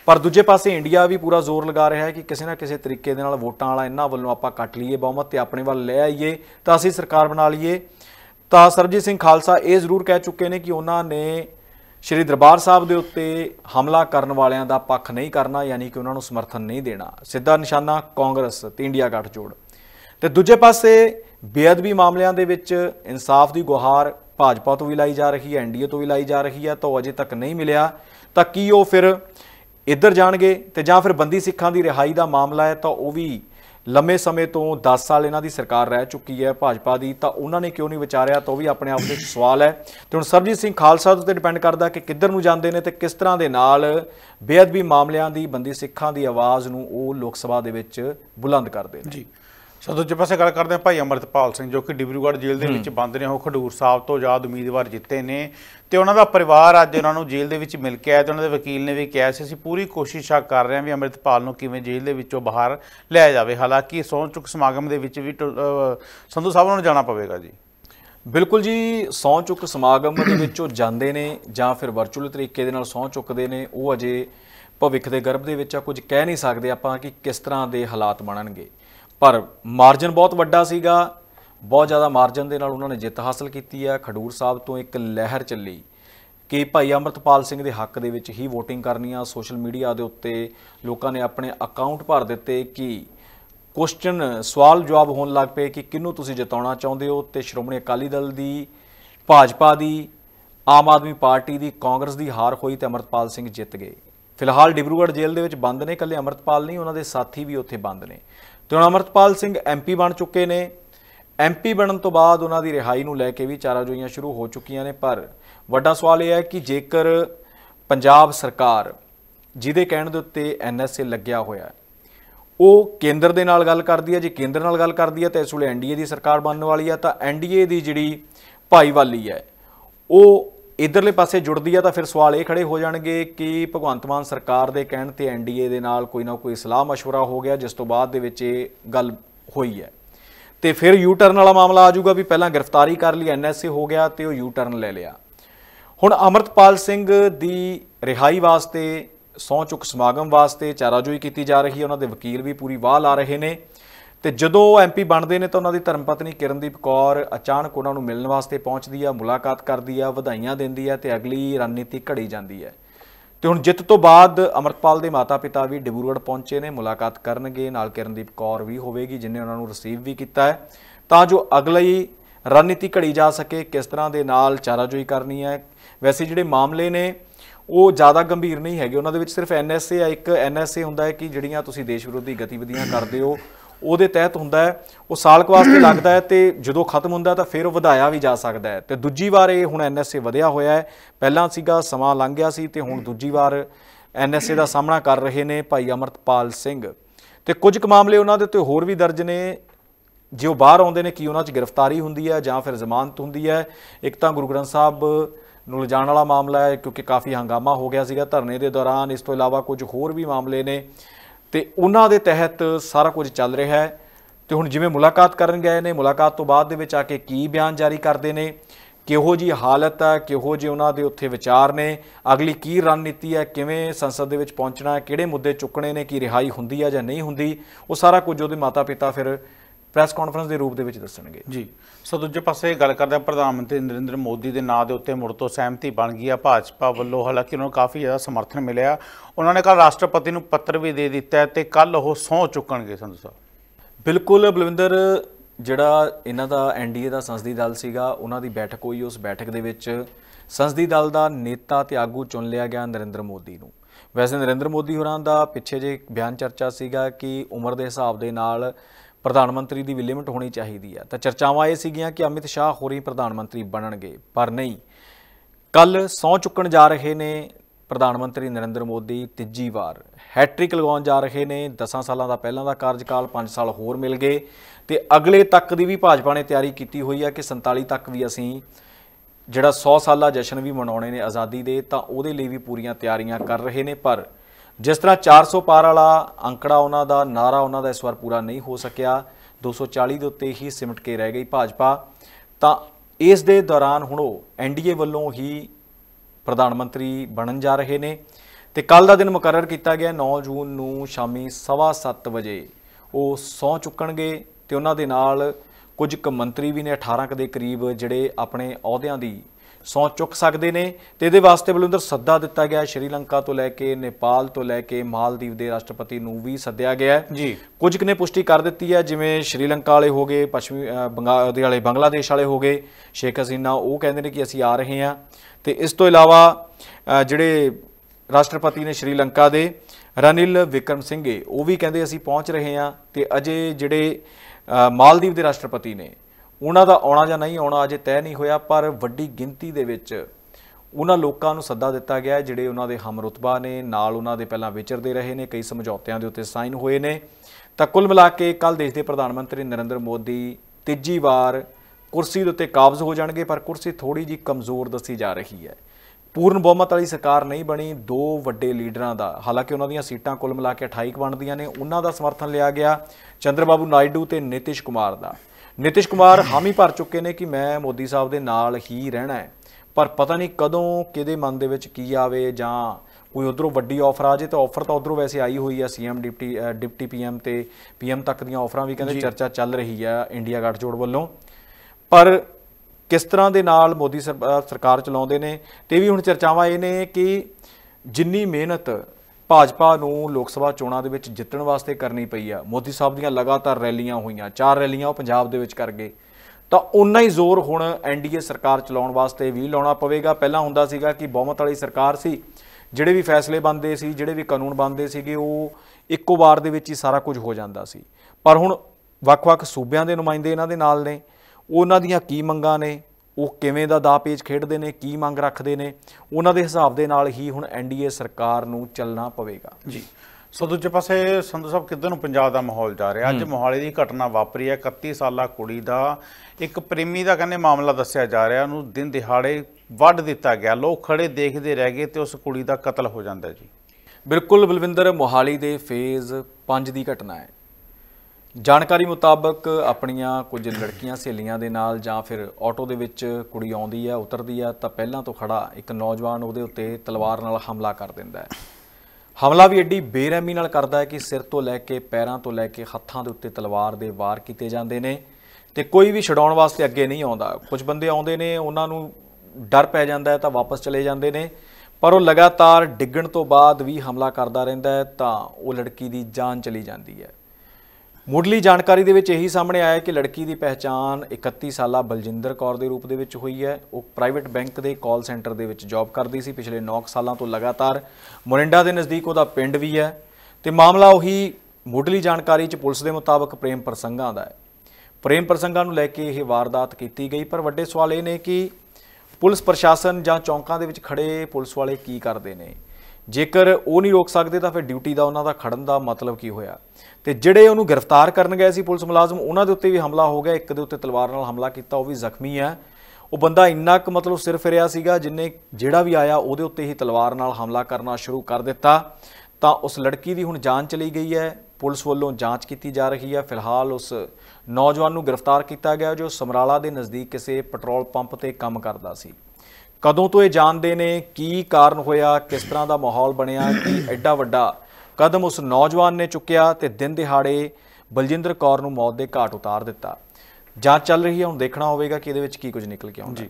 ਪਰ ਦੂਜੇ ਪਾਸੇ ਇੰਡੀਆ ਵੀ ਪੂਰਾ ਜ਼ੋਰ ਲਗਾ ਰਿਹਾ ਹੈ ਕਿ ਕਿਸੇ ਨਾ ਕਿਸੇ ਤਰੀਕੇ ਦੇ ਨਾਲ ਵੋਟਾਂ ਵਾਲਾ ਇਹਨਾਂ ਵੱਲੋਂ ਆਪਾਂ ਕੱਟ ਲਈਏ ਬਹੁਮਤ ਤੇ ਆਪਣੇ ਵੱਲ ਲੈ ਆਈਏ ਤਾਂ ਅਸੀਂ ਸਰਕਾਰ ਬਣਾ ਲਈਏ। ਤਾਂ ਸਰਬਜੀਤ ਸਿੰਘ ਖਾਲਸਾ ਇਹ ਜ਼ਰੂਰ ਕਹਿ ਚੁੱਕੇ ਨੇ ਕਿ ਉਹਨਾਂ ਨੇ ਸ਼੍ਰੀ ਦਰਬਾਰ ਸਾਹਿਬ ਦੇ ਉੱਤੇ ਹਮਲਾ ਕਰਨ ਵਾਲਿਆਂ ਦਾ ਪੱਖ ਨਹੀਂ ਕਰਨਾ, ਯਾਨੀ ਕਿ ਉਹਨਾਂ ਨੂੰ ਸਮਰਥਨ ਨਹੀਂ ਦੇਣਾ। ਸਿੱਧਾ ਨਿਸ਼ਾਨਾ ਕਾਂਗਰਸ ਤੇ ਇੰਡੀਆ ਗੱਠਜੋੜ। ਤੇ ਦੂਜੇ ਪਾਸੇ ਬੇਅਦਬੀ ਮਾਮਲਿਆਂ ਦੇ ਵਿੱਚ ਇਨਸਾਫ ਦੀ ਗੁਹਾਰ ਭਾਜਪਾ ਤੋਂ ਵੀ ਲਾਈ ਜਾ ਰਹੀ ਹੈ, ਐਨਡੀਏ ਤੋਂ ਵੀ ਲਾਈ ਜਾ ਰਹੀ ਹੈ, ਤਾਂ ਅਜੇ ਤੱਕ ਨਹੀਂ ਮਿਲਿਆ। ਤਾਂ ਕੀ ਉਹ ਫਿਰ ਇੱਧਰ ਜਾਣਗੇ ਤੇ ਜਾਂ ਫਿਰ ਬੰਦੀ ਸਿੱਖਾਂ ਦੀ ਰਿਹਾਈ ਦਾ ਮਾਮਲਾ ਹੈ ਤਾਂ ਉਹ ਵੀ ਲੰਮੇ ਸਮੇਂ ਤੋਂ ਦਸ ਸਾਲ ਇਹਨਾਂ ਦੀ ਸਰਕਾਰ ਰਹਿ ਚੁੱਕੀ ਹੈ ਭਾਜਪਾ ਦੀ, ਤਾਂ ਉਹਨਾਂ ਨੇ ਕਿਉਂ ਨਹੀਂ ਵਿਚਾਰਿਆ, ਤਾਂ ਉਹ ਵੀ ਆਪਣੇ ਆਪ ਦੇ ਵਿੱਚ ਸਵਾਲ ਹੈ। ਤੇ ਹੁਣ ਸਰਬਜੀਤ ਸਿੰਘ ਖਾਲਸਾ ਦੇ ਉੱਤੇ ਡਿਪੈਂਡ ਕਰਦਾ ਕਿ ਕਿੱਧਰ ਨੂੰ ਜਾਂਦੇ ਨੇ ਤੇ ਕਿਸ ਤਰ੍ਹਾਂ ਦੇ ਨਾਲ ਬੇਅਦਬੀ ਮਾਮਲਿਆਂ ਦੀ ਬੰਦੀ ਸਿੱਖਾਂ ਦੀ ਆਵਾਜ਼ ਨੂੰ ਉਹ ਲੋਕ ਸਭਾ ਦੇ ਵਿੱਚ ਬੁਲੰਦ ਕਰਦੇ ਨੇ। ਜੀ ਸੋ ਦੂਜੇ ਪਾਸੇ ਗੱਲ ਕਰਦੇ ਹਾਂ ਭਾਈ ਅੰਮ੍ਰਿਤਪਾਲ ਸਿੰਘ, ਜੋ ਕਿ ਡਿਬਰੂਗੜ੍ਹ ਜੇਲ੍ਹ ਦੇ ਵਿੱਚ ਬੰਦ ਨੇ। ਉਹ ਖਡੂਰ ਸਾਹਿਬ ਤੋਂ ਆਜ਼ਾਦ ਉਮੀਦਵਾਰ ਜਿੱਤੇ ਨੇ ਤੇ ਉਹਨਾਂ ਦਾ ਪਰਿਵਾਰ ਅੱਜ ਉਹਨਾਂ ਨੂੰ ਜੇਲ੍ਹ ਦੇ ਵਿੱਚ ਮਿਲ ਕੇ ਆਇਆ ਤੇ ਉਹਨਾਂ ਦੇ ਵਕੀਲ ਨੇ ਵੀ ਕਿਹਾ ਸੀ ਅਸੀਂ ਪੂਰੀ ਕੋਸ਼ਿਸ਼ ਕਰ ਰਹੇ ਹਾਂ ਵੀ ਅੰਮ੍ਰਿਤਪਾਲ ਨੂੰ ਕਿਵੇਂ ਜੇਲ੍ਹ ਦੇ ਵਿੱਚੋਂ ਬਾਹਰ ਲਿਆਇਆ ਜਾਵੇ। ਹਾਲਾਂਕਿ ਸਹੁੰ ਚੁੱਕ ਸਮਾਗਮ ਦੇ ਵਿੱਚ ਵੀ ਸੰਧੂ ਸਾਹਿਬ ਨੂੰ ਜਾਣਾ ਪਵੇਗਾ। ਜੀ ਬਿਲਕੁਲ ਜੀ, ਸਹੁੰ ਚੁੱਕ ਸਮਾਗਮ ਦੇ ਵਿੱਚ ਉਹ ਜਾਂਦੇ ਨੇ ਜਾਂ ਫਿਰ ਵਰਚੁਅਲ ਤਰੀਕੇ ਦੇ ਨਾਲ ਸਹੁੰ ਚੁੱਕਦੇ ਨੇ, ਉਹ ਅਜੇ ਭਵਿੱਖ ਦੇ ਗਰਭ ਦੇ ਵਿੱਚ ਆ, ਕੁਝ ਕਹਿ ਨਹੀਂ ਸਕਦੇ ਆਪਾਂ ਕਿ ਕਿਸ ਤਰ੍ਹਾਂ ਦੇ ਹਾਲਾਤ ਬਣਨਗੇ। ਪਰ ਮਾਰਜਨ ਬਹੁਤ ਵੱਡਾ ਸੀਗਾ, ਬਹੁਤ ਜ਼ਿਆਦਾ ਮਾਰਜਨ ਦੇ ਨਾਲ ਉਹਨਾਂ ਨੇ ਜਿੱਤ ਹਾਸਲ ਕੀਤੀ ਹੈ। ਖਡੂਰ ਸਾਹਿਬ ਤੋਂ ਇੱਕ ਲਹਿਰ ਚੱਲੀ ਕਿ ਭਾਈ ਅੰਮ੍ਰਿਤਪਾਲ ਸਿੰਘ ਦੇ ਹੱਕ ਦੇ ਵਿੱਚ ਹੀ ਵੋਟਿੰਗ ਕਰਨੀ ਆ। ਸੋਸ਼ਲ ਮੀਡੀਆ ਦੇ ਉੱਤੇ ਲੋਕਾਂ ਨੇ ਆਪਣੇ ਅਕਾਊਂਟ ਭਰ ਦਿੱਤੇ ਕਿ ਕੁਐਸਚਨ ਸਵਾਲ ਜਵਾਬ ਹੋਣ ਲੱਗ ਪਏ ਕਿ ਕਿਹਨੂੰ ਤੁਸੀਂ ਜਿਤਾਉਣਾ ਚਾਹੁੰਦੇ ਹੋ, ਤੇ ਸ਼੍ਰੋਮਣੀ ਅਕਾਲੀ ਦਲ ਦੀ, ਭਾਜਪਾ ਦੀ, ਆਮ ਆਦਮੀ ਪਾਰਟੀ ਦੀ, ਕਾਂਗਰਸ ਦੀ ਹਾਰ ਹੋਈ ਤੇ ਅੰਮ੍ਰਿਤਪਾਲ ਸਿੰਘ ਜਿੱਤ ਗਏ। ਫਿਲਹਾਲ ਡਿਬਰੂਗੜ੍ਹ ਜੇਲ੍ਹ ਦੇ ਵਿੱਚ ਬੰਦ ਨੇ, ਇਕੱਲੇ ਅੰਮ੍ਰਿਤਪਾਲ ਨਹੀਂ, ਉਹਨਾਂ ਦੇ ਸਾਥੀ ਵੀ ਉੱਥੇ ਬੰਦ ਨੇ। ਤੇ ਹੁਣ ਅੰਮ੍ਰਿਤਪਾਲ ਸਿੰਘ ਐਮਪੀ ਬਣ ਚੁੱਕੇ ਨੇ। ਐਮਪੀ ਬਣਨ ਤੋਂ ਬਾਅਦ ਉਹਨਾਂ ਦੀ ਰਿਹਾਈ ਨੂੰ ਲੈ ਕੇ ਵੀ ਚਾਰਾਜੋਈਆਂ ਸ਼ੁਰੂ ਹੋ ਚੁੱਕੀਆਂ ਨੇ। ਪਰ ਵੱਡਾ ਸਵਾਲ ਇਹ ਹੈ ਕਿ ਜੇਕਰ ਪੰਜਾਬ ਸਰਕਾਰ, ਜਿਹਦੇ ਕਹਿਣ ਦੇ ਉੱਤੇ ਐਨਐਸਏ ਲੱਗਿਆ ਹੋਇਆ, ਉਹ ਕੇਂਦਰ ਦੇ ਨਾਲ ਗੱਲ ਕਰਦੀ ਹੈ, ਜੇ ਕੇਂਦਰ ਨਾਲ ਗੱਲ ਕਰਦੀ ਹੈ ਤਾਂ ਇਸ ਵੇਲੇ ਐਨਡੀਏ ਦੀ ਸਰਕਾਰ ਬਣਨ ਵਾਲੀ ਹੈ, ਤਾਂ ਐਨਡੀਏ ਦੀ ਜਿਹੜੀ ਭਾਈਵਾਲੀ ਹੈ ਉਹ ਇਧਰਲੇ ਪਾਸੇ ਜੁੜਦੀ ਹੈ, ਤਾਂ ਫਿਰ ਸਵਾਲ ਇਹ ਖੜੇ ਹੋ ਜਾਣਗੇ ਕਿ ਭਗਵੰਤ ਮਾਨ ਸਰਕਾਰ ਦੇ ਕਹਿਣ ਤੇ ਐਨਡੀਏ ਦੇ ਨਾਲ ਕੋਈ ਨਾ ਕੋਈ ਸਲਾਹ ਮਸ਼ਵਰਾ ਹੋ ਗਿਆ, ਜਿਸ ਤੋਂ ਬਾਅਦ ਦੇ ਵਿੱਚ ਇਹ ਗੱਲ ਹੋਈ ਹੈ। ਤੇ ਫਿਰ ਯੂ ਟਰਨ ਵਾਲਾ ਮਾਮਲਾ ਆ ਜਾਊਗਾ ਵੀ ਪਹਿਲਾਂ ਗ੍ਰਿਫਤਾਰੀ ਕਰ ਲਈ, ਐਨਐਸਏ ਹੋ ਗਿਆ ਤੇ ਉਹ ਯੂ ਟਰਨ ਲੈ ਲਿਆ। ਹੁਣ ਅੰਮ੍ਰਿਤਪਾਲ ਸਿੰਘ ਦੀ ਰਿਹਾਈ ਵਾਸਤੇ, ਸਹੁੰ ਚੁੱਕ ਸਮਾਗਮ ਵਾਸਤੇ ਚਾਰਾਜੋਈ ਕੀਤੀ ਜਾ ਰਹੀ ਹੈ। ਉਹਨਾਂ ਦੇ ਵਕੀਲ ਵੀ ਪੂਰੀ ਵਾਹ ਲਾ ਰਹੇ ਨੇ। ਤੇ ਜਦੋਂ ਉਹ ਐਮਪੀ ਬਣਦੇ ਨੇ ਤਾਂ ਉਹਨਾਂ ਦੀ ਧਰਮ ਪਤਨੀ ਕਿਰਨਦੀਪ ਕੌਰ ਅਚਾਨਕ ਉਹਨਾਂ ਨੂੰ ਮਿਲਣ ਵਾਸਤੇ ਪਹੁੰਚਦੀ ਆ, ਮੁਲਾਕਾਤ ਕਰਦੀ ਆ, ਵਧਾਈਆਂ ਦਿੰਦੀ ਆ ਤੇ ਅਗਲੀ ਰਣਨੀਤੀ ਘੜੀ ਜਾਂਦੀ ਹੈ। ਤੇ ਹੁਣ ਜਿੱਤ ਤੋਂ ਬਾਅਦ ਅੰਮ੍ਰਿਤਪਾਲ ਦੇ ਮਾਤਾ ਪਿਤਾ ਵੀ ਡਿਬਰੂਗੜ੍ਹ ਪਹੁੰਚੇ ਨੇ, ਮੁਲਾਕਾਤ ਕਰਨਗੇ, ਨਾਲ ਕਿਰਨਦੀਪ ਕੌਰ ਵੀ ਹੋਵੇਗੀ ਜਿਨ੍ਹਾਂ ਉਹਨਾਂ ਨੂੰ ਰਿਸੀਵ ਵੀ ਕੀਤਾ ਹੈ, ਤਾਂ ਜੋ ਅਗਲੀ ਰਣਨੀਤੀ ਘੜੀ ਜਾ ਸਕੇ, ਕਿਸ ਤਰ੍ਹਾਂ ਦੇ ਨਾਲ ਚਾਰਾਜੋਈ ਕਰਨੀ ਹੈ। ਵੈਸੇ ਜਿਹੜੇ ਮਾਮਲੇ ਨੇ ਉਹ ਜ਼ਿਆਦਾ ਗੰਭੀਰ ਨਹੀਂ ਹੈਗੇ, ਉਹਨਾਂ ਦੇ ਵਿੱਚ ਸਿਰਫ ਐਨਐਸਏ ਆ। ਇੱਕ ਐਨਐਸਏ ਹੁੰਦਾ ਹੈ ਕਿ ਜਿਹੜੀਆਂ ਤੁਸੀਂ ਦੇਸ਼ ਵਿਰੋਧੀ ਗਤੀਵਿਧੀਆਂ ਕਰਦੇ ਹੋ ਉਹਦੇ ਤਹਿਤ ਹੁੰਦਾ ਹੈ, ਉਹ ਸਾਲਕ ਵਾਸਤੇ ਲੱਗਦਾ ਹੈ ਤੇ ਜਦੋਂ ਖਤਮ ਹੁੰਦਾ ਤਾਂ ਫਿਰ ਉਹ ਵਧਾਇਆ ਵੀ ਜਾ ਸਕਦਾ ਹੈ। ਤੇ ਦੂਜੀ ਵਾਰ ਇਹ ਹੁਣ ਐਨਐਸਏ ਵਧਿਆ ਹੋਇਆ ਹੈ, ਪਹਿਲਾਂ ਸੀਗਾ ਸਮਾਂ ਲੰਘ ਗਿਆ ਸੀ ਤੇ ਹੁਣ ਦੂਜੀ ਵਾਰ ਐਨਐਸਏ ਦਾ ਸਾਹਮਣਾ ਕਰ ਰਹੇ ਨੇ ਭਾਈ ਅੰਮ੍ਰਿਤਪਾਲ ਸਿੰਘ। ਤੇ ਕੁਝ ਕੁ ਮਾਮਲੇ ਉਹਨਾਂ ਦੇ ਉੱਤੇ ਹੋਰ ਵੀ ਦਰਜ ਨੇ, ਜੇ ਉਹ ਬਾਹਰ ਆਉਂਦੇ ਨੇ ਕੀ ਉਹਨਾਂ 'ਚ ਗ੍ਰਿਫਤਾਰੀ ਹੁੰਦੀ ਹੈ ਜਾਂ ਫਿਰ ਜ਼ਮਾਨਤ ਹੁੰਦੀ ਹੈ। ਇੱਕ ਤਾਂ ਗੁਰੂ ਗ੍ਰੰਥ ਸਾਹਿਬ ਨੂੰ ਲਿਜਾਣ ਵਾਲਾ ਮਾਮਲਾ ਹੈ, ਕਿਉਂਕਿ ਕਾਫੀ ਹੰਗਾਮਾ ਹੋ ਗਿਆ ਸੀਗਾ ਧਰਨੇ ਦੇ ਦੌਰਾਨ। ਇਸ ਤੋਂ ਇਲਾਵਾ ਕੁਝ ਹੋਰ ਵੀ ਮਾਮਲੇ ਨੇ ਤੇ ਉਹਨਾਂ ਦੇ ਤਹਿਤ ਸਾਰਾ ਕੁਝ ਚੱਲ ਰਿਹਾ ਹੈ। ਤੇ ਹੁਣ ਜਿਵੇਂ ਮੁਲਾਕਾਤ ਕਰਨ ਗਏ ਨੇ, ਮੁਲਾਕਾਤ ਤੋਂ ਬਾਅਦ ਦੇ ਵਿੱਚ ਆ ਕੇ ਕੀ ਬਿਆਨ ਜਾਰੀ ਕਰਦੇ ਨੇ, ਕਿਹੋ ਜਿਹੀ ਹਾਲਤ ਹੈ, ਕਿਹੋ ਜਿਹੇ ਉਹਨਾਂ ਦੇ ਉੱਥੇ ਵਿਚਾਰ ਨੇ, ਅਗਲੀ ਕੀ ਰਣਨੀਤੀ ਹੈ, ਕਿਵੇਂ ਸੰਸਦ ਦੇ ਵਿੱਚ ਪਹੁੰਚਣਾ ਹੈ, ਕਿਹੜੇ ਮੁੱਦੇ ਚੁੱਕਣੇ ਨੇ, ਕੀ ਰਿਹਾਈ ਹੁੰਦੀ ਹੈ ਜਾਂ ਨਹੀਂ ਹੁੰਦੀ, ਉਹ ਸਾਰਾ ਕੁਝ ਉਹਦੇ ਮਾਤਾ ਪਿਤਾ ਫਿਰ ਪ੍ਰੈਸ ਕਾਨਫਰੰਸ ਦੇ ਰੂਪ ਦੇ ਵਿੱਚ ਦੱਸਣਗੇ। ਜੀ ਸੋ ਦੂਜੇ ਪਾਸੇ ਗੱਲ ਕਰਦੇ ਹਾਂ ਪ੍ਰਧਾਨ ਮੰਤਰੀ ਨਰਿੰਦਰ ਮੋਦੀ ਦੇ ਨਾਂ ਦੇ ਉੱਤੇ ਮੁੜ ਤੋਂ ਸਹਿਮਤੀ ਬਣ ਗਈ ਆ ਭਾਜਪਾ ਵੱਲੋਂ। ਹਾਲਾਂਕਿ ਉਹਨਾਂ ਨੂੰ ਕਾਫੀ ਜ਼ਿਆਦਾ ਸਮਰਥਨ ਮਿਲਿਆ। ਉਹਨਾਂ ਨੇ ਕੱਲ੍ਹ ਰਾਸ਼ਟਰਪਤੀ ਨੂੰ ਪੱਤਰ ਵੀ ਦੇ ਦਿੱਤਾ ਤੇ ਕੱਲ੍ਹ ਉਹ ਸਹੁੰ ਚੁੱਕਣਗੇ। ਸੰਧੂ ਸਾਹਿਬ ਬਿਲਕੁਲ ਬਲਵਿੰਦਰ, ਜਿਹੜਾ ਇਹਨਾਂ ਦਾ ਐਨਡੀਏ ਦਾ ਸੰਸਦੀ ਦਲ ਸੀਗਾ, ਉਹਨਾਂ ਦੀ ਬੈਠਕ ਹੋਈ। ਉਸ ਬੈਠਕ ਦੇ ਵਿੱਚ ਸੰਸਦੀ ਦਲ ਦਾ ਨੇਤਾ ਤੇ ਆਗੂ ਚੁਣ ਲਿਆ ਗਿਆ ਨਰਿੰਦਰ ਮੋਦੀ ਨੂੰ। ਵੈਸੇ ਨਰਿੰਦਰ ਮੋਦੀ ਹੋਰਾਂ ਦਾ ਪਿੱਛੇ ਜੇ ਬਿਆਨ ਚਰਚਾ ਸੀਗਾ ਕਿ ਉਮਰ ਦੇ ਹਿਸਾਬ ਦੇ ਨਾਲ ਪ੍ਰਧਾਨ ਮੰਤਰੀ ਦੀ ਵੀ ਲਿਮਿਟ ਹੋਣੀ ਚਾਹੀਦੀ ਹੈ, ਤਾਂ ਚਰਚਾਵਾਂ ਇਹ ਸੀਗੀਆਂ ਕਿ ਅਮਿਤ ਸ਼ਾਹ ਹੋਰੀ ਪ੍ਰਧਾਨ ਮੰਤਰੀ ਬਣਨਗੇ, ਪਰ ਨਹੀਂ। ਕੱਲ੍ਹ ਸਹੁੰ ਚੁੱਕਣ ਜਾ ਰਹੇ ਨੇ ਪ੍ਰਧਾਨ ਮੰਤਰੀ ਨਰਿੰਦਰ ਮੋਦੀ, ਤੀਜੀ ਵਾਰ ਹੈਟ੍ਰਿਕ ਲਗਾਉਣ ਜਾ ਰਹੇ ਨੇ। ਦਸਾਂ ਸਾਲਾਂ ਦਾ ਪਹਿਲਾਂ ਦਾ ਕਾਰਜਕਾਲ, ਪੰਜ ਸਾਲ ਹੋਰ ਮਿਲ ਗਏ ਤੇ ਅਗਲੇ ਤੱਕ ਦੀ ਵੀ ਭਾਜਪਾ ਨੇ ਤਿਆਰੀ ਕੀਤੀ ਹੋਈ ਹੈ ਕਿ ਸੰਤਾਲੀ ਤੱਕ ਵੀ ਅਸੀਂ ਜਿਹੜਾ ਸੌ ਸਾਲਾ ਜਸ਼ਨ ਵੀ ਮਨਾਉਣੇ ਨੇ ਆਜ਼ਾਦੀ ਦੇ, ਤਾਂ ਉਹਦੇ ਲਈ ਵੀ ਪੂਰੀਆਂ ਤਿਆਰੀਆਂ ਕਰ ਰਹੇ ਨੇ। ਪਰ ਜਿਸ ਤਰ੍ਹਾਂ ਚਾਰ ਸੌ ਪਾਰ ਵਾਲਾ ਅੰਕੜਾ ਉਹਨਾਂ ਦਾ, ਨਾਰਾ ਉਹਨਾਂ ਦਾ ਇਸ ਵਾਰ ਪੂਰਾ ਨਹੀਂ ਹੋ ਸਕਿਆ, ਦੋ ਸੌ ਚਾਲੀ ਦੇ ਉੱਤੇ ਹੀ ਸਿਮਟ ਕੇ ਰਹਿ ਗਈ ਭਾਜਪਾ। ਤਾਂ ਇਸ ਦੇ ਦੌਰਾਨ ਹੁਣ ਉਹ ਐਨਡੀਏ ਵੱਲੋਂ ਹੀ ਪ੍ਰਧਾਨ ਮੰਤਰੀ ਬਣਨ ਜਾ ਰਹੇ ਨੇ ਤੇ ਕੱਲ ਦਾ ਦਿਨ ਮੁਕਰਰ ਕੀਤਾ ਗਿਆ ਨੌ ਜੂਨ ਨੂੰ ਸ਼ਾਮੀ ਸਵਾ ਸੱਤ ਵਜੇ ਉਹ ਸਹੁੰ ਚੁੱਕਣਗੇ ਤੇ ਉਹਨਾਂ ਦੇ ਨਾਲ ਕੁਝ ਕੁ ਮੰਤਰੀ ਵੀ ਨੇ ਅਠਾਰਾਂ ਕੁ ਦੇ ਕਰੀਬ ਜਿਹੜੇ ਆਪਣੇ ਅਹੁਦਿਆਂ ਦੀ ਸਹੁੰ ਚੁੱਕ ਸਕਦੇ ਨੇ ਤੇ ਇਹਦੇ ਵਾਸਤੇ ਬਲਵਿੰਦਰ ਸੱਦਾ ਦਿੱਤਾ ਗਿਆ। ਸ਼੍ਰੀਲੰਕਾ ਤੋਂ ਲੈ ਕੇ ਨੇਪਾਲ ਤੋਂ ਲੈ ਕੇ ਮਾਲਦੀਵ ਦੇ ਰਾਸ਼ਟਰਪਤੀ ਨੂੰ ਵੀ ਸੱਦਿਆ ਗਿਆ ਜੀ। ਕੁਝ ਕੁ ਨੇ ਪੁਸ਼ਟੀ ਕਰ ਦਿੱਤੀ ਹੈ, ਜਿਵੇਂ ਸ਼੍ਰੀਲੰਕਾ ਵਾਲੇ ਹੋ ਗਏ, ਪੱਛਮੀ ਬੰਗਾਲ ਦੇ ਵਾਲੇ ਬੰਗਲਾਦੇਸ਼ ਵਾਲੇ ਹੋ ਗਏ, ਸ਼ੇਖ ਹਸੀਨਾ ਉਹ ਕਹਿੰਦੇ ਨੇ ਕਿ ਅਸੀਂ ਆ ਰਹੇ ਹਾਂ। ਤੇ ਇਸ ਤੋਂ ਇਲਾਵਾ ਜਿਹੜੇ ਰਾਸ਼ਟਰਪਤੀ ਨੇ ਸ਼੍ਰੀਲੰਕਾ ਦੇ ਰਣਿਲ ਵਿਕਰਮਸਿੰਘੇ ਉਹ ਵੀ ਕਹਿੰਦੇ ਅਸੀਂ ਪਹੁੰਚ ਰਹੇ ਹਾਂ। ਤੇ ਅਜੇ ਜਿਹੜੇ ਮਾਲਦੀਵ ਦੇ ਰਾਸ਼ਟਰਪਤੀ ਨੇ ਉਹਨਾਂ ਦਾ ਆਉਣਾ ਜਾਂ ਨਹੀਂ ਆਉਣਾ ਅਜੇ ਤੈਅ ਨਹੀਂ ਹੋਇਆ, ਪਰ ਵੱਡੀ ਗਿਣਤੀ ਦੇ ਵਿੱਚ ਉਹਨਾਂ ਲੋਕਾਂ ਨੂੰ ਸੱਦਾ ਦਿੱਤਾ ਗਿਆ ਜਿਹੜੇ ਉਹਨਾਂ ਦੇ ਹਮਰੁਤਬਾ ਨੇ, ਨਾਲ ਉਹਨਾਂ ਦੇ ਪਹਿਲਾਂ ਵਿਚਰਦੇ ਰਹੇ ਨੇ, ਕਈ ਸਮਝੌਤਿਆਂ ਦੇ ਉੱਤੇ ਸਾਈਨ ਹੋਏ ਨੇ। ਤਾਂ ਕੁੱਲ ਮਿਲਾ ਕੇ ਕੱਲ ਦੇਸ਼ ਦੇ ਪ੍ਰਧਾਨ ਮੰਤਰੀ ਨਰਿੰਦਰ ਮੋਦੀ ਤੀਜੀ ਵਾਰ ਕੁਰਸੀ ਦੇ ਉੱਤੇ ਕਾਬਜ਼ ਹੋ ਜਾਣਗੇ, ਪਰ ਕੁਰਸੀ ਥੋੜੀ ਜਿਹੀ ਕਮਜ਼ੋਰ ਦੱਸੀ ਜਾ ਰਹੀ ਹੈ। ਪੂਰਨ ਬਹੁਮਤ ਵਾਲੀ ਸਰਕਾਰ ਨਹੀਂ ਬਣੀ। ਦੋ ਵੱਡੇ ਲੀਡਰਾਂ ਦਾ, ਹਾਲਾਂਕਿ ਉਹਨਾਂ ਦੀਆਂ ਸੀਟਾਂ ਕੁੱਲ ਮਿਲਾ ਕੇ ਅਠਾਈ ਬਣਦੀਆਂ ਨੇ, ਉਹਨਾਂ ਦਾ ਸਮਰਥਨ ਲਿਆ ਗਿਆ, ਚੰਦਰਬਾਬੂ ਨਾਇਡੂ ਤੇ ਨਿਤਿਸ਼ ਕੁਮਾਰ ਦਾ। ਨਿਤਿਸ਼ ਕੁਮਾਰ ਹਾਮੀ ਭਰ ਚੁੱਕੇ ਨੇ ਕਿ ਮੈਂ ਮੋਦੀ ਸਾਹਿਬ ਦੇ ਨਾਲ ਹੀ ਰਹਿਣਾ ਹੈ, ਪਰ ਪਤਾ ਨਹੀਂ ਕਦੋਂ ਕਿਹਦੇ ਮਨ ਦੇ ਵਿੱਚ ਕੀ ਆਵੇ ਜਾਂ ਕੋਈ ਉੱਧਰੋਂ ਵੱਡੀ ਆਫਰ ਆ ਜੇ। ਤਾਂ ਆਫਰ ਤਾਂ ਉੱਧਰੋਂ ਵੈਸੇ ਆਈ ਹੋਈ ਆ, ਸੀਐਮ ਡਿਪਟੀ ਡਿਪਟੀ ਪੀਐਮ ਤੇ ਪੀਐਮ ਤੱਕ ਦੀਆਂ ਆਫਰਾਂ ਵੀ ਕਹਿੰਦੇ ਚਰਚਾ ਚੱਲ ਰਹੀ ਆ ਇੰਡੀਆ ਗੱਠਜੋੜ ਵੱਲੋਂ। ਪਰ ਕਿਸ ਤਰ੍ਹਾਂ ਦੇ ਨਾਲ ਮੋਦੀ ਸਰਕਾਰ ਚਲਾਉਂਦੇ ਨੇ ਤੇ ਵੀ ਹੁਣ ਚਰਚਾਵਾਂ ਇਹ ਨੇ ਕਿ ਜਿੰਨੀ ਮਿਹਨਤ ਭਾਜਪਾ ਨੂੰ ਲੋਕ ਸਭਾ ਚੋਣਾਂ ਦੇ ਵਿੱਚ ਜਿੱਤਣ ਵਾਸਤੇ ਕਰਨੀ ਪਈ ਆ, ਮੋਦੀ ਸਾਹਿਬ ਦੀਆਂ ਲਗਾਤਾਰ ਰੈਲੀਆਂ ਹੋਈਆਂ, ਚਾਰ ਰੈਲੀਆਂ ਉਹ ਪੰਜਾਬ ਦੇ ਵਿੱਚ ਕਰ ਗਏ, ਤਾਂ ਉਨਾ ਹੀ ਜ਼ੋਰ ਹੁਣ ਐਨਡੀਏ ਸਰਕਾਰ ਚਲਾਉਣ ਵਾਸਤੇ ਵੀ ਲਾਉਣਾ ਪਵੇਗਾ। ਪਹਿਲਾਂ ਹੁੰਦਾ ਸੀਗਾ ਕਿ ਬਹੁਮਤ ਵਾਲੀ ਸਰਕਾਰ ਸੀ, ਜਿਹੜੇ ਵੀ ਫੈਸਲੇ ਬਣਦੇ ਸੀ, ਜਿਹੜੇ ਵੀ ਕਾਨੂੰਨ ਬਣਦੇ ਸੀਗੇ ਉਹ ਇੱਕੋ ਵਾਰ ਦੇ ਵਿੱਚ ਹੀ ਸਾਰਾ ਕੁਝ ਹੋ ਜਾਂਦਾ ਸੀ। ਪਰ ਹੁਣ ਵੱਖ-ਵੱਖ ਸੂਬਿਆਂ ਦੇ ਨੁਮਾਇੰਦੇ ਇਹਨਾਂ ਦੇ ਨਾਲ ਨੇ, ਉਹਨਾਂ ਦੀਆਂ ਕੀ ਮੰਗਾਂ ਨੇ, ਉਹ ਕਿਵੇਂ ਦਾ ਦਾਅ ਪੇਚ ਖੇਡਦੇ ਨੇ, ਕੀ ਮੰਗ ਰੱਖਦੇ ਨੇ, ਉਹਨਾਂ ਦੇ ਹਿਸਾਬ ਦੇ ਨਾਲ ਹੀ ਹੁਣ ਐਨਡੀਏ ਸਰਕਾਰ ਨੂੰ ਚੱਲਣਾ ਪਵੇਗਾ ਜੀ। ਸੋ ਦੂਜੇ ਪਾਸੇ ਸੰਧੂ ਸਾਹਿਬ ਕਿੱਧਰ ਨੂੰ ਪੰਜਾਬ ਦਾ ਮਾਹੌਲ ਜਾ ਰਿਹਾ। ਅੱਜ ਮੋਹਾਲੀ ਦੀ ਘਟਨਾ ਵਾਪਰੀ ਹੈ, ਇਕੱਤੀ ਸਾਲਾ ਕੁੜੀ ਦਾ ਇੱਕ ਪ੍ਰੇਮੀ ਦਾ ਕਹਿੰਦੇ ਮਾਮਲਾ ਦੱਸਿਆ ਜਾ ਰਿਹਾ, ਉਹਨੂੰ ਦਿਨ ਦਿਹਾੜੇ ਵੱਢ ਦਿੱਤਾ ਗਿਆ, ਲੋਕ ਖੜੇ ਦੇਖਦੇ ਰਹਿ ਗਏ ਤੇ ਉਸ ਕੁੜੀ ਦਾ ਕਤਲ ਹੋ ਜਾਂਦਾ ਜੀ। ਬਿਲਕੁਲ ਬਲਵਿੰਦਰ, ਮੋਹਾਲੀ ਦੇ ਫੇਜ਼ ਪੰਜ ਦੀ ਘਟਨਾ ਹੈ। ਜਾਣਕਾਰੀ ਮੁਤਾਬਕ ਆਪਣੀਆਂ ਕੁਝ ਲੜਕੀਆਂ ਸਹੇਲੀਆਂ ਦੇ ਨਾਲ ਜਾਂ ਫਿਰ ਆਟੋ ਦੇ ਵਿੱਚ ਕੁੜੀ ਆਉਂਦੀ ਹੈ, ਉਤਰਦੀ ਹੈ, ਤਾਂ ਪਹਿਲਾਂ ਤੋਂ ਖੜਾ ਇੱਕ ਨੌਜਵਾਨ ਉਹਦੇ ਉੱਤੇ ਤਲਵਾਰ ਨਾਲ ਹਮਲਾ ਕਰ ਦਿੰਦਾ ਹੈ। ਹਮਲਾ ਵੀ ਐਡੀ ਬੇਰਹਿਮੀ ਨਾਲ ਕਰਦਾ ਹੈ ਕਿ ਸਿਰ ਤੋਂ ਲੈ ਕੇ ਪੈਰਾਂ ਤੋਂ ਲੈ ਕੇ ਹੱਥਾਂ ਦੇ ਉੱਤੇ ਤਲਵਾਰ ਦੇ ਵਾਰ ਕੀਤੇ ਜਾਂਦੇ ਨੇ ਤੇ ਕੋਈ ਵੀ ਛਡਾਉਣ ਵਾਸਤੇ ਅੱਗੇ ਨਹੀਂ ਆਉਂਦਾ। ਕੁਝ ਬੰਦੇ ਆਉਂਦੇ ਨੇ, ਉਹਨਾਂ ਨੂੰ ਡਰ ਪੈ ਜਾਂਦਾ ਹੈ ਤਾਂ ਵਾਪਸ ਚਲੇ ਜਾਂਦੇ ਨੇ, ਪਰ ਉਹ ਲਗਾਤਾਰ ਡਿੱਗਣ ਤੋਂ ਬਾਅਦ ਵੀ ਹਮਲਾ ਕਰਦਾ ਰਹਿੰਦਾ ਹੈ ਤਾਂ ਉਹ ਲੜਕੀ ਦੀ ਜਾਨ ਚਲੀ ਜਾਂਦੀ ਹੈ। ਮੁੱਢਲੀ ਜਾਣਕਾਰੀ ਦੇ ਵਿੱਚ ਇਹੀ ਸਾਹਮਣੇ ਆਇਆ ਕਿ ਲੜਕੀ ਦੀ ਪਹਿਚਾਣ ਇਕੱਤੀ ਸਾਲਾ ਬਲਜਿੰਦਰ ਕੌਰ ਦੇ ਰੂਪ ਦੇ ਵਿੱਚ ਹੋਈ ਹੈ। ਉਹ ਪ੍ਰਾਈਵੇਟ ਬੈਂਕ ਦੇ ਕਾਲ ਸੈਂਟਰ ਦੇ ਵਿੱਚ ਜੌਬ ਕਰਦੀ ਸੀ ਪਿਛਲੇ ਨੌ ਸਾਲਾਂ ਤੋਂ ਲਗਾਤਾਰ। ਮੋਰਿੰਡਾ ਦੇ ਨਜ਼ਦੀਕ ਉਹਦਾ ਪਿੰਡ ਵੀ ਹੈ ਤੇ ਮਾਮਲਾ ਉਹੀ ਮੁੱਢਲੀ ਜਾਣਕਾਰੀ 'ਚ ਪੁਲਿਸ ਦੇ ਮੁਤਾਬਕ ਪ੍ਰੇਮ ਪ੍ਰਸੰਗਾਂ ਦਾ ਹੈ। ਪ੍ਰੇਮ ਪ੍ਰਸੰਗਾਂ ਨੂੰ ਲੈ ਕੇ ਇਹ ਵਾਰਦਾਤ ਕੀਤੀ ਗਈ, ਪਰ ਵੱਡੇ ਸਵਾਲ ਇਹ ਨੇ ਕਿ ਪੁਲਿਸ ਪ੍ਰਸ਼ਾਸਨ ਜਾਂ ਚੌਂਕਾਂ ਦੇ ਵਿੱਚ ਖੜੇ ਪੁਲਿਸ ਵਾਲੇ ਕੀ ਕਰਦੇ ਨੇ। ਜੇਕਰ ਉਹ ਨਹੀਂ ਰੋਕ ਸਕਦੇ ਤਾਂ ਫਿਰ ਡਿਊਟੀ ਦਾ ਉਹਨਾਂ ਦਾ ਖੜਨ ਦਾ ਮਤਲਬ ਕੀ ਹੋਇਆ। ਤੇ ਜਿਹੜੇ ਉਹਨੂੰ ਗ੍ਰਿਫਤਾਰ ਕਰਨ ਗਏ ਸੀ ਪੁਲਿਸ ਮੁਲਾਜ਼ਮ, ਉਹਨਾਂ ਦੇ ਉੱਤੇ ਵੀ ਹਮਲਾ ਹੋ ਗਿਆ। ਇੱਕ ਦੇ ਉੱਤੇ ਤਲਵਾਰ ਨਾਲ ਹਮਲਾ ਕੀਤਾ, ਉਹ ਵੀ ਜ਼ਖਮੀ ਹੈ। ਉਹ ਬੰਦਾ ਇੰਨਾ ਕੁ ਮਤਲਬ ਸਿਰ ਫਿਰਿਆ ਸੀਗਾ, ਜਿੰਨੇ ਜਿਹੜਾ ਵੀ ਆਇਆ ਉਹਦੇ ਉੱਤੇ ਹੀ ਤਲਵਾਰ ਨਾਲ ਹਮਲਾ ਕਰਨਾ ਸ਼ੁਰੂ ਕਰ ਦਿੱਤਾ। ਤਾਂ ਉਸ ਲੜਕੀ ਦੀ ਹੁਣ ਜਾਨ ਚਲੀ ਗਈ ਹੈ, ਪੁਲਿਸ ਵੱਲੋਂ ਜਾਂਚ ਕੀਤੀ ਜਾ ਰਹੀ ਹੈ। ਫਿਲਹਾਲ ਉਸ ਨੌਜਵਾਨ ਨੂੰ ਗ੍ਰਿਫਤਾਰ ਕੀਤਾ ਗਿਆ ਜੋ ਸਮਰਾਲਾ ਦੇ ਨਜ਼ਦੀਕ ਕਿਸੇ ਪੈਟਰੋਲ ਪੰਪ ਤੇ ਕੰਮ ਕਰਦਾ ਸੀ। ਕਦੋਂ ਤੋਂ ਇਹ ਜਾਣਦੇ ਨੇ, ਕੀ ਕਾਰਨ ਹੋਇਆ, ਕਿਸ ਤਰ੍ਹਾਂ ਦਾ ਮਾਹੌਲ ਬਣਿਆ ਕਿ ਐਡਾ ਵੱਡਾ ਕਦਮ ਉਸ ਨੌਜਵਾਨ ਨੇ ਚੁੱਕਿਆ ਤੇ ਦਿਨ ਦਿਹਾੜੇ ਬਲਜਿੰਦਰ ਕੌਰ ਨੂੰ ਮੌਤ ਦੇ ਘਾਟ ਉਤਾਰ ਦਿੱਤਾ। ਜਾਂਚ ਚੱਲ ਰਹੀ ਹੈ, ਹੁਣ ਦੇਖਣਾ ਹੋਵੇਗਾ ਕਿ ਇਹਦੇ ਵਿੱਚ ਕੀ ਕੁਝ ਨਿਕਲ ਕੇ ਆਉਂਦਾ। ਜੀ,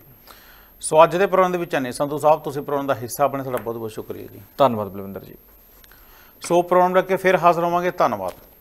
ਸੋ ਅੱਜ ਦੇ ਪ੍ਰੋਗਰਾਮ ਦੇ ਵਿੱਚ ਨੇ ਸੰਧੂ ਸਾਹਿਬ, ਤੁਸੀਂ ਪ੍ਰੋਗਰਾਮ ਦਾ ਹਿੱਸਾ ਬਣੇ, ਤੁਹਾਡਾ ਬਹੁਤ ਬਹੁਤ ਸ਼ੁਕਰੀਆ ਜੀ। ਧੰਨਵਾਦ ਬਲਵਿੰਦਰ ਜੀ। ਸੋ ਪ੍ਰੋਗਰਾਮ ਰੱਖ ਕੇ ਫਿਰ ਹਾਜ਼ਰ ਹੋਵਾਂਗੇ। ਧੰਨਵਾਦ।